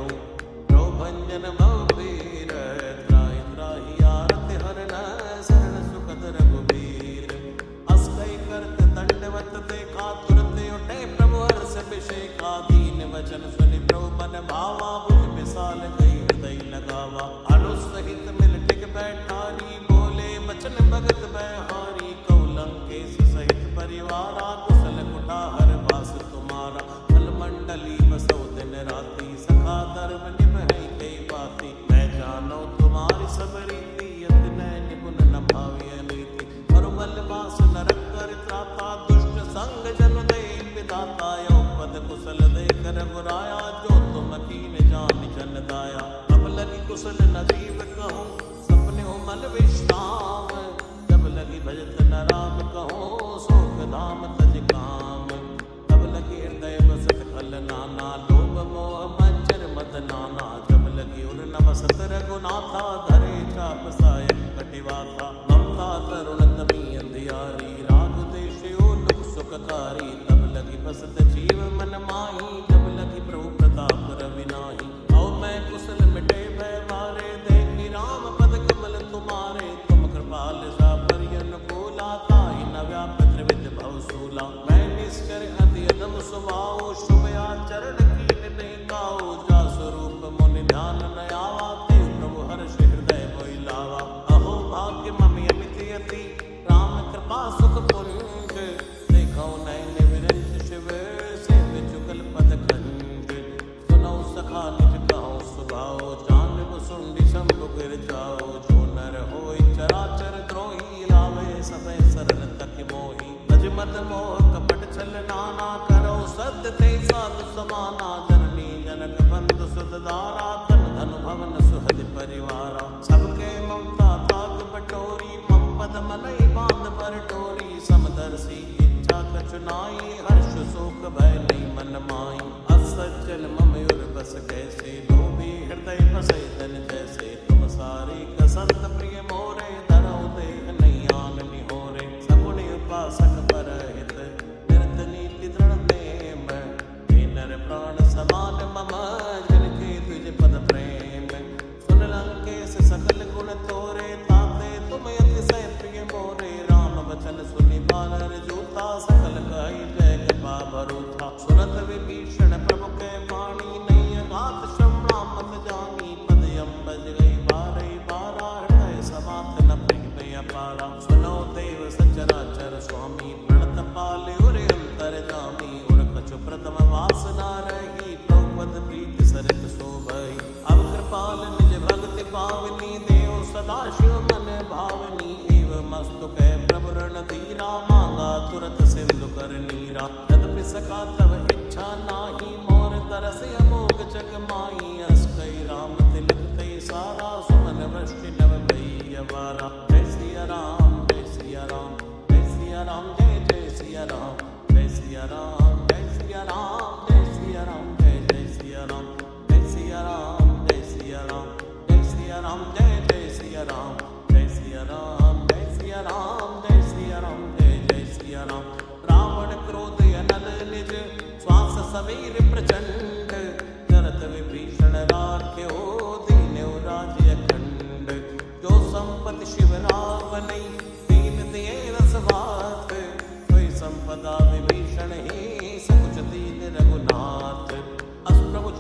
भंजन भव वीर त्राहि त्राहि आरति हरण शरण सुखद रघुबीर अस्कै करत दंडवत देखा तुरत उठे प्रभु हर्ष अभिषेका दीन वचन सुनि प्रभु मन भावा भुज विशाल गई हृदय लगावा अनुसहित मिल टिक बैठारी बोले बचन भगत बहारी कौलंकेश सहित परिवारा कुशल कुटाहर वास तुम्हारा कल मंडली बसो दिन राती सखा धर्म निभै कई बाती मैं जानो तुम्हारी सब रीति यत न निपुण न भाव्य नीति परमल वास नरक कर त्राता दुष्ट संग जन दे विधाता यो पद कुशल देख रघुराया जो तुम कीन जान जन दाया अब लगी कुशल नजीब कहो सपने हो मन विश्राम जब लगी भजत न राम कहो शोक धाम तज काम तब लगी हृदय बसत खल नाना लोभ मोह मज्जर मद नाना जब लगी उर नवसत रघुनाथा धरे चाप सायक कटिवाथा ममता तरुण तमी अंधियारी राग देश लुक सुखकारी तब लगी बसत जीव मन माही जब लगी प्रभु प्रताप रवि नाही औ मैं कुशल मिटे भय मारे देखी राम पद कमल तुम्हारे तुम कृपाल सा परियन कोला ताहि न व्याप त्रिविध भव सूला मैं निष्कर अति अदम स्वभाव शुभ आचरण कीन नहीं गाओ जा स्वरूप मुनि ध्यान न आवा ते प्रभु हर्ष हृदय मोहि लावा अहो भाग्य ममि अमित यति राम कृपा सुख पुंज देखो नैन विरंज शिव से विचुकल पद खंज सुनो सखा निज कहो सुभाओ जानब सुंडी शंभु गिर जाओ जो नर होय चराचर द्रोही लावे सबे सरल तक मोही तज मद मोह कपट छल नाना करो सत्य ते साधु समाना जननी जनक बंधु सुत दारा तन धन भवन सुहद परिवारा सबके ममता ताग बटोरी मम पद मनई बांध पर टोरी समदर्शी इच्छा कचुनाई हर्ष शोक भय नहीं मन माई असज्जन मम युर बस कैसे लोभी हृदय बसे धन जैसे तुम सारी कसंत प्रिय मोरे धरो देह नहीं आन निहोरे सगुण उपासक पर हित निरत नीति दृढ़ नेम हे नर प्राण समान मम जिनके तुझ पद प्रेम सुन लंकेश सकल गुण तोरे ताते तुम अतिशय प्रिय मोरे राम वचन सुनि बानर जूता सकल कहि जय कृपा भरूथा सुनत विभीषण प्रभु के वाणी नहीं अगात श्रवणा मत जानी पद अम्बज गई बारई बारा हृदय समात न प्रिय अपारा सुनो देव सचराचर स्वामी प्रणत पाले उरे अंतर जामी उर कछु प्रथम वासना रही प्रभुपद प्रीति सरित शोभई अब कृपाल निज भक्ति पावनी देव सदा शिव मन भावनी एव मस्तु कह प्रभु रण धीरा मांगा तुरत सिंधु कर नीरा यद्यपि सका तव इच्छा नाही मोर तरस अमोघ जग माई अस्कै राम तिलक ते सारा सुमन वृष्टि नव भई अवारा जय सिया राम जय सिया राम जय सिया राम जय जय सिया राम जय सिया राम जय सिया राम जय सिया राम जय जय सिया राम जय सिया राम जय सिया राम जय सिया राम जय जय सिया राम जय सिया राम जय सिया राम जय सिया राम जय जय सिया राम रावण क्रोध अनल निज श्वास समीर प्रचंड करत विभीषण राख्यो दीन्यो राज्य अखंड जो संपत्ति शिव रावनै दीन दिए रसवात सोई संपदा विभीषण ही सकुच दीन रघुनाथ अस प्रभु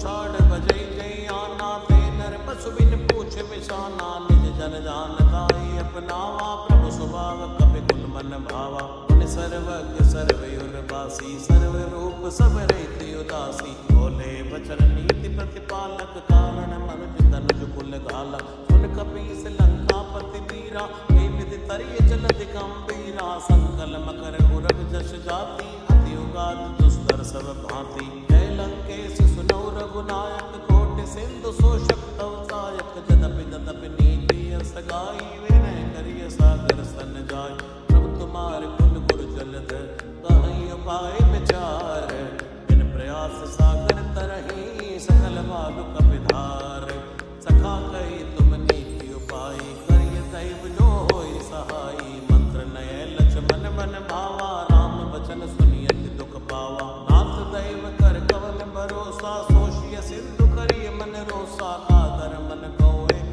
छाड़ बजई जई आना ते नर पशु बिन पूछ बिसाना निज जन जान काई अपनावा प्रभु स्वभाव कपि कुल मन भावा उन सर्वज्ञ सर्वयुर बासी सर्व रूप सब रहित उदासी बोले वचन नीति प्रतिपालक कारण मनुज तनुज कुल घाला सुन कपीस लंका पति वीरा कई विधि तरिय चलत गंभीरा संकल मकर उरग जश जाति अति उगाद दुस्तर सब भांति जय लंकेश सुनौ रघुनायक कोटि सिंधु शोषक तवसायक जदपि तदपि नीति सगाई विनय करिय सागर सन जाय प्रभु तुम्हारे कुल गुरु जलध कहीं उपाय विचार बिन प्रयास सागर तरही सकल मालु कपिधार सखा कही तुम नीति उपाय करिय दैव जो होय सहाई मंत्र नय लक्ष्मण मन भावा राम वचन सुनियत दुख पावा नाथ दैव कर कवल भरोसा सोशिय सिंधु करिय मन रोसा कादर मन को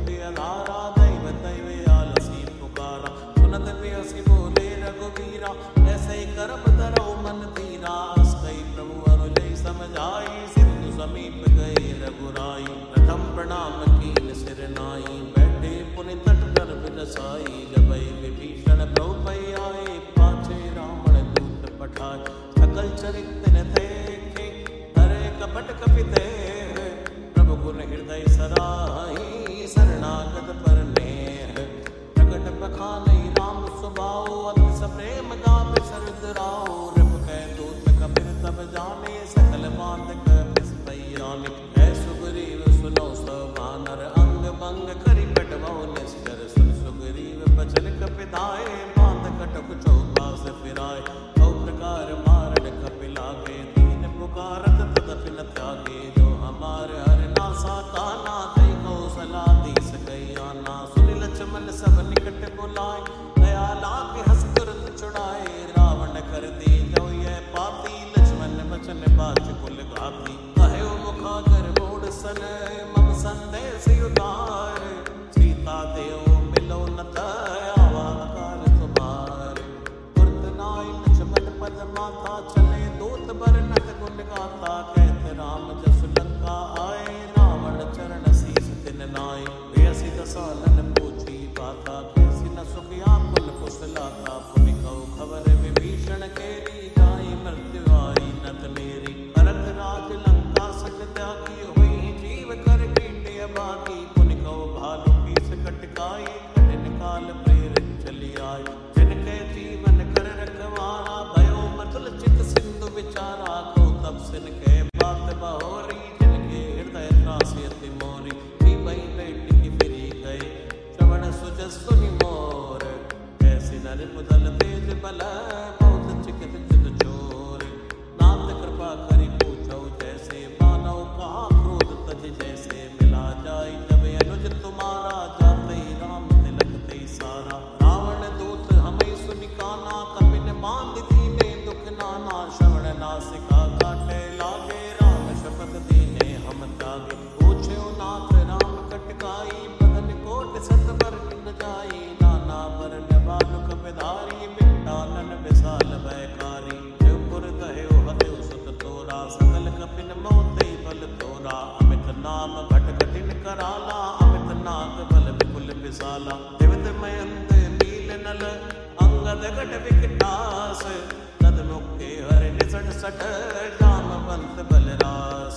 धारा दैव दैव आलसी पुकारा सुनत प्रियसी बोले रघुवीरा ऐसे ही करम धरो मन धीरा अस कई प्रभु अनुजय समझाई सिंधु समीप गए रघुराई प्रथम प्रणाम कीन सिर नाई बैठे पुनि तट कर बिलसाई जब विभीषण प्रभु पै आए पाछे रावण दूत पठाए सकल चरित्र देखे हरे कपट कपिते प्रभु गुण हृदय सराही शरणागत पर नेह प्रकट बखाने राम सुभाओ अति सप्रेम गाव सरदराओ रब कह दूत कपिर तब जाने सकल बांध कर तैयानी है सुग्रीव सुनो सब वानर अंग भंग करि कटवाओ निश्चर सुन सुग्रीव बचन कपिताए बांध कटक चौपास फिराए औ प्रकार मारन कपि लागे दीन पुकारत तदपि न त्यागे जो हमारे हर नासा काना सलादीस कयाना सुनि लक्ष्मण सब निकट बुलाए दया लागे हंस तुरंत छुड़ाए रावण कर दी जो ये पाती लक्ष्मण बचन बाच कुल घाती कहो मुखागर मोड़ सन मम संदेश उतार सीता देव मिलो न आवा काल तुम्हारे तुरत नाई लक्ष्मण पद माथा चले दूत बर नट गुण गाता कहते राम जस लंका आए रावण चरण नाय बेसी दसालन पूछी बाता कैसी न सुखिया कुल कुशलाता पुनि कहो खबर विभीषण केरी जाई मृत्यु आई नत मेरी भरत राज लंका सक त्यागी हुई जीव कर कीटे अभागी पुनि कहो भालु पीस कटकाई कठिन काल प्रेरित चली आई जिनके जीवन कर रखवारा भयो मतुल चित सिंधु विचारा को तब सिन के बात बहोरी जिनके हृदय त्रासी अति मोरी बेटी की फिरी गई श्रवण सुजस सुनि मोर ऐसी नर पुदल तेज बल बहुत चिकित चित चोर नाथ कृपा करी पूछो जैसे मानव कहा क्रोध तज जैसे मिला जाई जब अनुज तुम्हारा जाते ही राम तिलक ते सारा रावण दूत हमें सुनि काना कपिन बांध दीने दुख नाना श्रवण नासिका काटे लागे राम शपथ दीने हम त्यागे पूछे नाथ राम कटकाई बदन कोट सत पर न जाई नाना वरण बालुक विधारी बिटानन विशाल भयकारी देवपुर कहो हदेव सुत तोरा सकल कपिन मोते बल तोरा अमित नाम भट कठिन कराला अमित नाग बल विपुल विशाला दिवत मयंत नील नल अंगद गट विकटास तद मुक्के हर निसट सठ जामवंत बलरास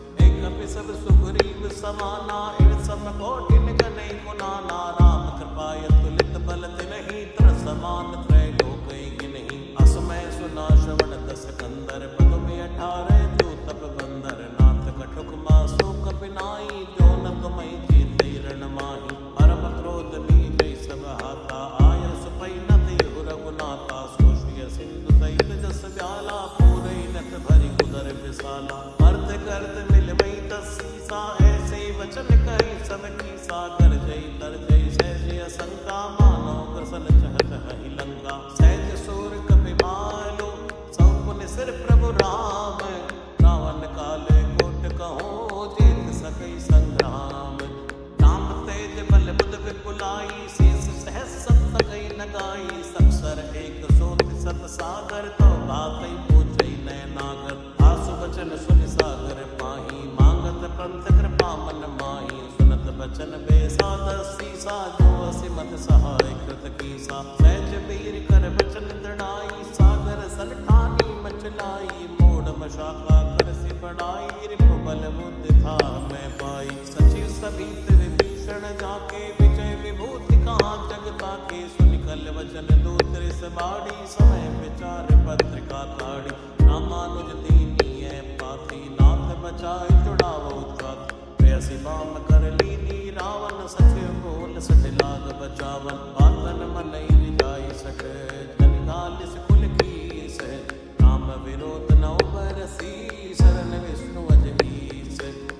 कपि सब सुग्रीव समाना इन सब कोटिन गनै गुनाना राम कृपाय तुलित बल तिनहि त्र समान त्रय लोक गिनहि असमय सुना श्रवण दस कंदर पद में अठारह जो तप बंदर नाथ कटुक मासो कपिनाई जो न तुमहि जीते रण माही परम क्रोध नीजै सब हाथा आय सुपै न देहु रघुनाथा सोशिय सिंधु सहित जस व्याला पूरै नत भरि उदर विशाला अर्थ करत मिल मई सीसा ऐसे वचन कही सब की सागर जय तर जय सहज असंका मानो कृष्ण चहत हहि लंका सहज सूर कपि मालो सब पुनि सिर प्रभु राम रावण काल कोट कहो जीत सकई संग्राम राम तेज बल बुध विपुलाई शेष सहस सत सकई नगाई सक्षर एक सोत सत सागर तो बात पूछई नय नागर आसु वचन सुनि सागर पाही मांगत पंथ कृपा मन माही सुनत बचन बेसादस सीसा जो असिमत सहाय कृत कीसा सहज वीर कर बचन दृढ़ाई सागर सन ठानी मचलाई मोड़ मशाखा कर सी बढ़ाई रिपु बल बुद्धि था मैं पाई सचिव सभी विभीषण जाके विजय विभूति कहाँ जगता के सुनिकल वचन दूसरे सबाड़ी समय विचार पत्रिका काढ़ी रामानुज दीनी है पाथी नाथ बचाए जुड़ावो चात प्रेयसी बाम कर लीनी रावण सचिव बोल सट लाग बचावन बातन मन जाई सट जनिकालिस कुल की से राम विरोध नौ बरसी शरण विष्णु अजईस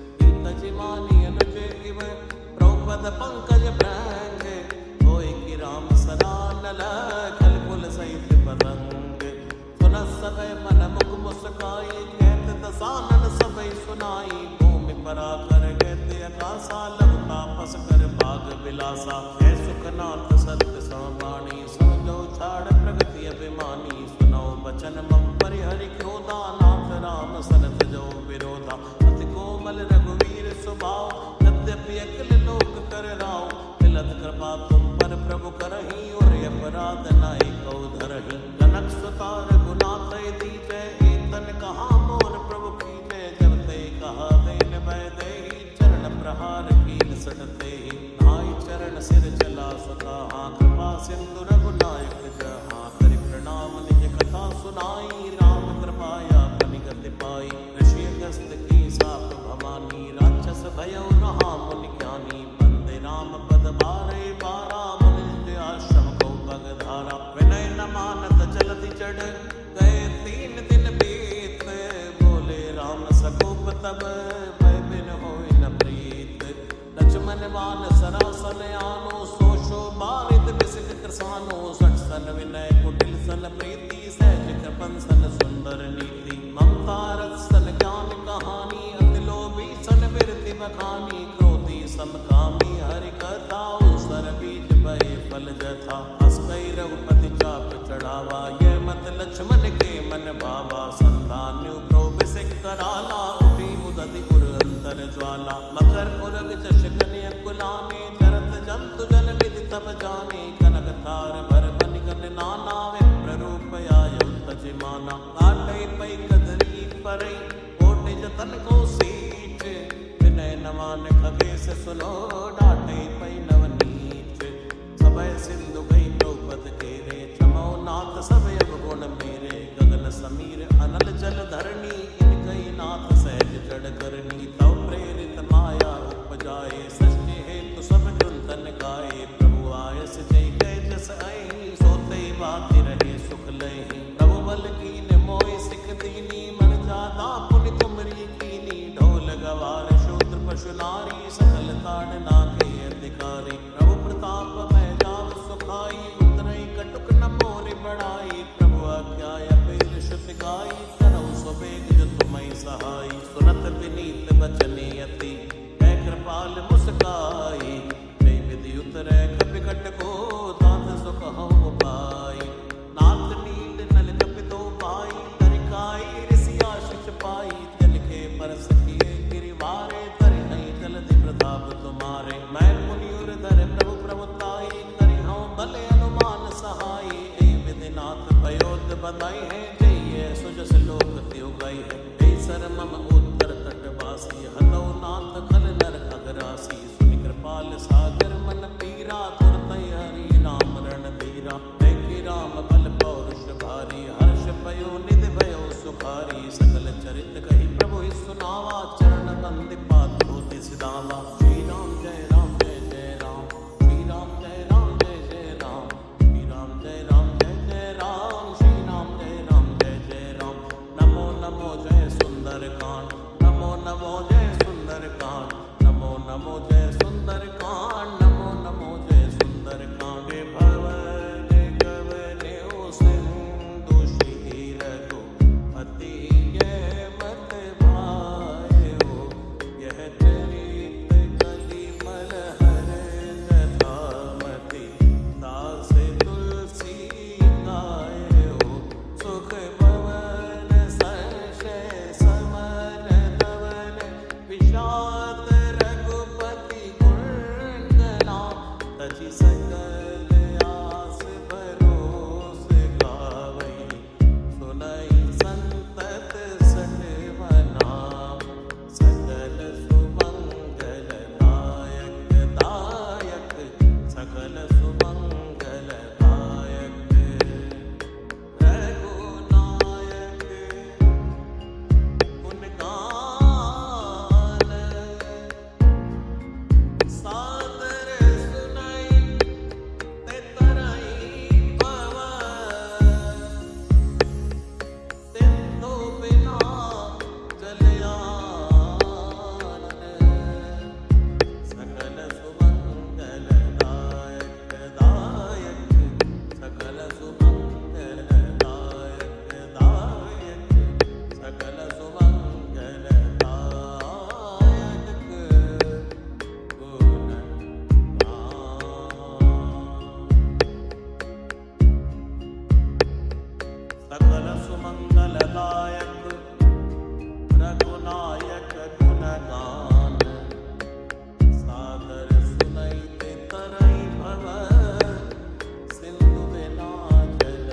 तजमानी अनुज इव द्रौपद पंकज प्रंग होय कि राम सरानल खल कुल सहित पतंग सुन सबै मन मुख मुस्काई कहत दसानन सबै सुनाई भूमि परा कर कहते आकाशा लव तापस कर भाग विलासा है सुखनाथ सत्य समाणी समझो छाड़ प्रगति अभिमानी सुनो बचन मम परिहरि क्रोधा नाथ राम सरत जो विरोधा अति कोमल रघुवीर स्वभाव यद्यपि अकल लोक कर राव मिलत कृपा तुम पर प्रभु करही और अपराध नाई कौ धरही जनक सुता रघुनाथ दीजय एतन कहा मोर प्रभु कीजय जब ते कहा देन भय देहि चरण प्रहार कीन सटते नाई चरण सिर चला सुता हाँ कृपा सिंधु रघुनायक जहाँ करि प्रणाम निज कथा सुनाई राम कृपाया पनिगति पाई ऋषि अगस्त की साप भवानी राक्षस भयो रहा मुनि ज्ञानी बंदे राम पद बारे बारा मुनि आश्रम को भग धारा विनय न मानत जलधि चढ़ गए तीन दिन बीत बोले राम सकोप तब भय बिन होय न प्रीत लक्ष्मण मान सरासन आनो सोशो बारित बिसिक कृसानो सठ सन विनय कुटिल सन प्रीति सहज कृपन सन सुंदर नीति ममता रस सन ज्ञान कहानी अति लोभी सन बिरति बखानी क्रोधी समकामी हरि कथा सर बीज भय फल जथा हस कई रघुपति चाप चढ़ावा ये मत लक्ष्मण के मन भावा संतान्यु प्रोभ सिख कराला उठी मुदति पुर अंतर ज्वाला मकर पुरग जश कन्या कुलाने चरत जंतु जन विधि तब जाने कनक थार भर बन कन नाना विप्र रूप आय तजिमाना आटई पई कदरी परई कोटि जतन को सीच विनय नमान खगेश सुनो डाटे पई नवनीच सबय सिंधु गई द्रौपद केरे क्षमो नाथ सब गुण मेरे गगन समीर अनल जल धरणी इनकई नाथ सहज जड़ करनी तव प्रेरित माया उपजाए सृष्टि हेतु सब गुंतन गाए प्रभु आयस जय गय जस आई सोते बाति रहे सुख लय प्रभु बल कीन मोहि सिख दीनी मन जाता पुनि तुमरी कीनी ढोल गवार शूद्र पशु नारी सकल ताड़ नाके अधिकारी प्रभु प्रताप मैं जाव सुखाई उतरई कटुक न मोरि बढ़ाई प्रभु आज्ञा अपील श्रुति गाई करऊ स्ववेग जो तुम्हें सहाय सुनत विनीत बचने अति है कृपाल मुस्काई जय विधि उतरै कपिकट को दात सुख हऊ पाई नाथ नील नल कपितो पाई तरिकाई ऋषि आशीष पाई जल के परस किए गिरिवारे तरि नहीं जलधि प्रताप तुम्हारे मैं मुनिउर धर प्रभु प्रभुताई करि हूँ भले अनुमान सहाय ए विधिनाथ भयोद बधाई है जय सुजस लोक त्यो गई है ए सर मम उत्तर तटवासी हतौ नाथ खल नर खगरासी सुनि कृपाल सागर मन पीरा तुरत हरि नाम रण धीरा देखि राम बल पौरुष भारी हर्ष भयो निधि भयो सुखारी सकल चरित कही प्रभु ही सुनावा चरण बंदि पात होति सिधावा श्री राम जय राम जय जय राम श्री राम जय राम जय जय राम श्री राम जय राम जय जय राम श्री राम जय राम जय जय राम नमो नमो जय सुंदर कांड नमो नमो जय सुंदर कांड नमो नमो जय सुंदर कांड नमो नमो जय सुंदर कांड भवन गवने सिंधु श्री रघुपति ये मत भायो यह चरित मंगलदायक रघुनायक गुणगान सादर सुनैते तरई भव सिंधु बिना जल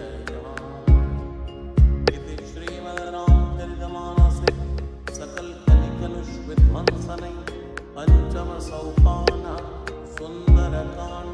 इति श्रीमद् रामचरितमानसे सकल कलिकलुष विध्वंसनै पंचम सोपान सुंदर कांड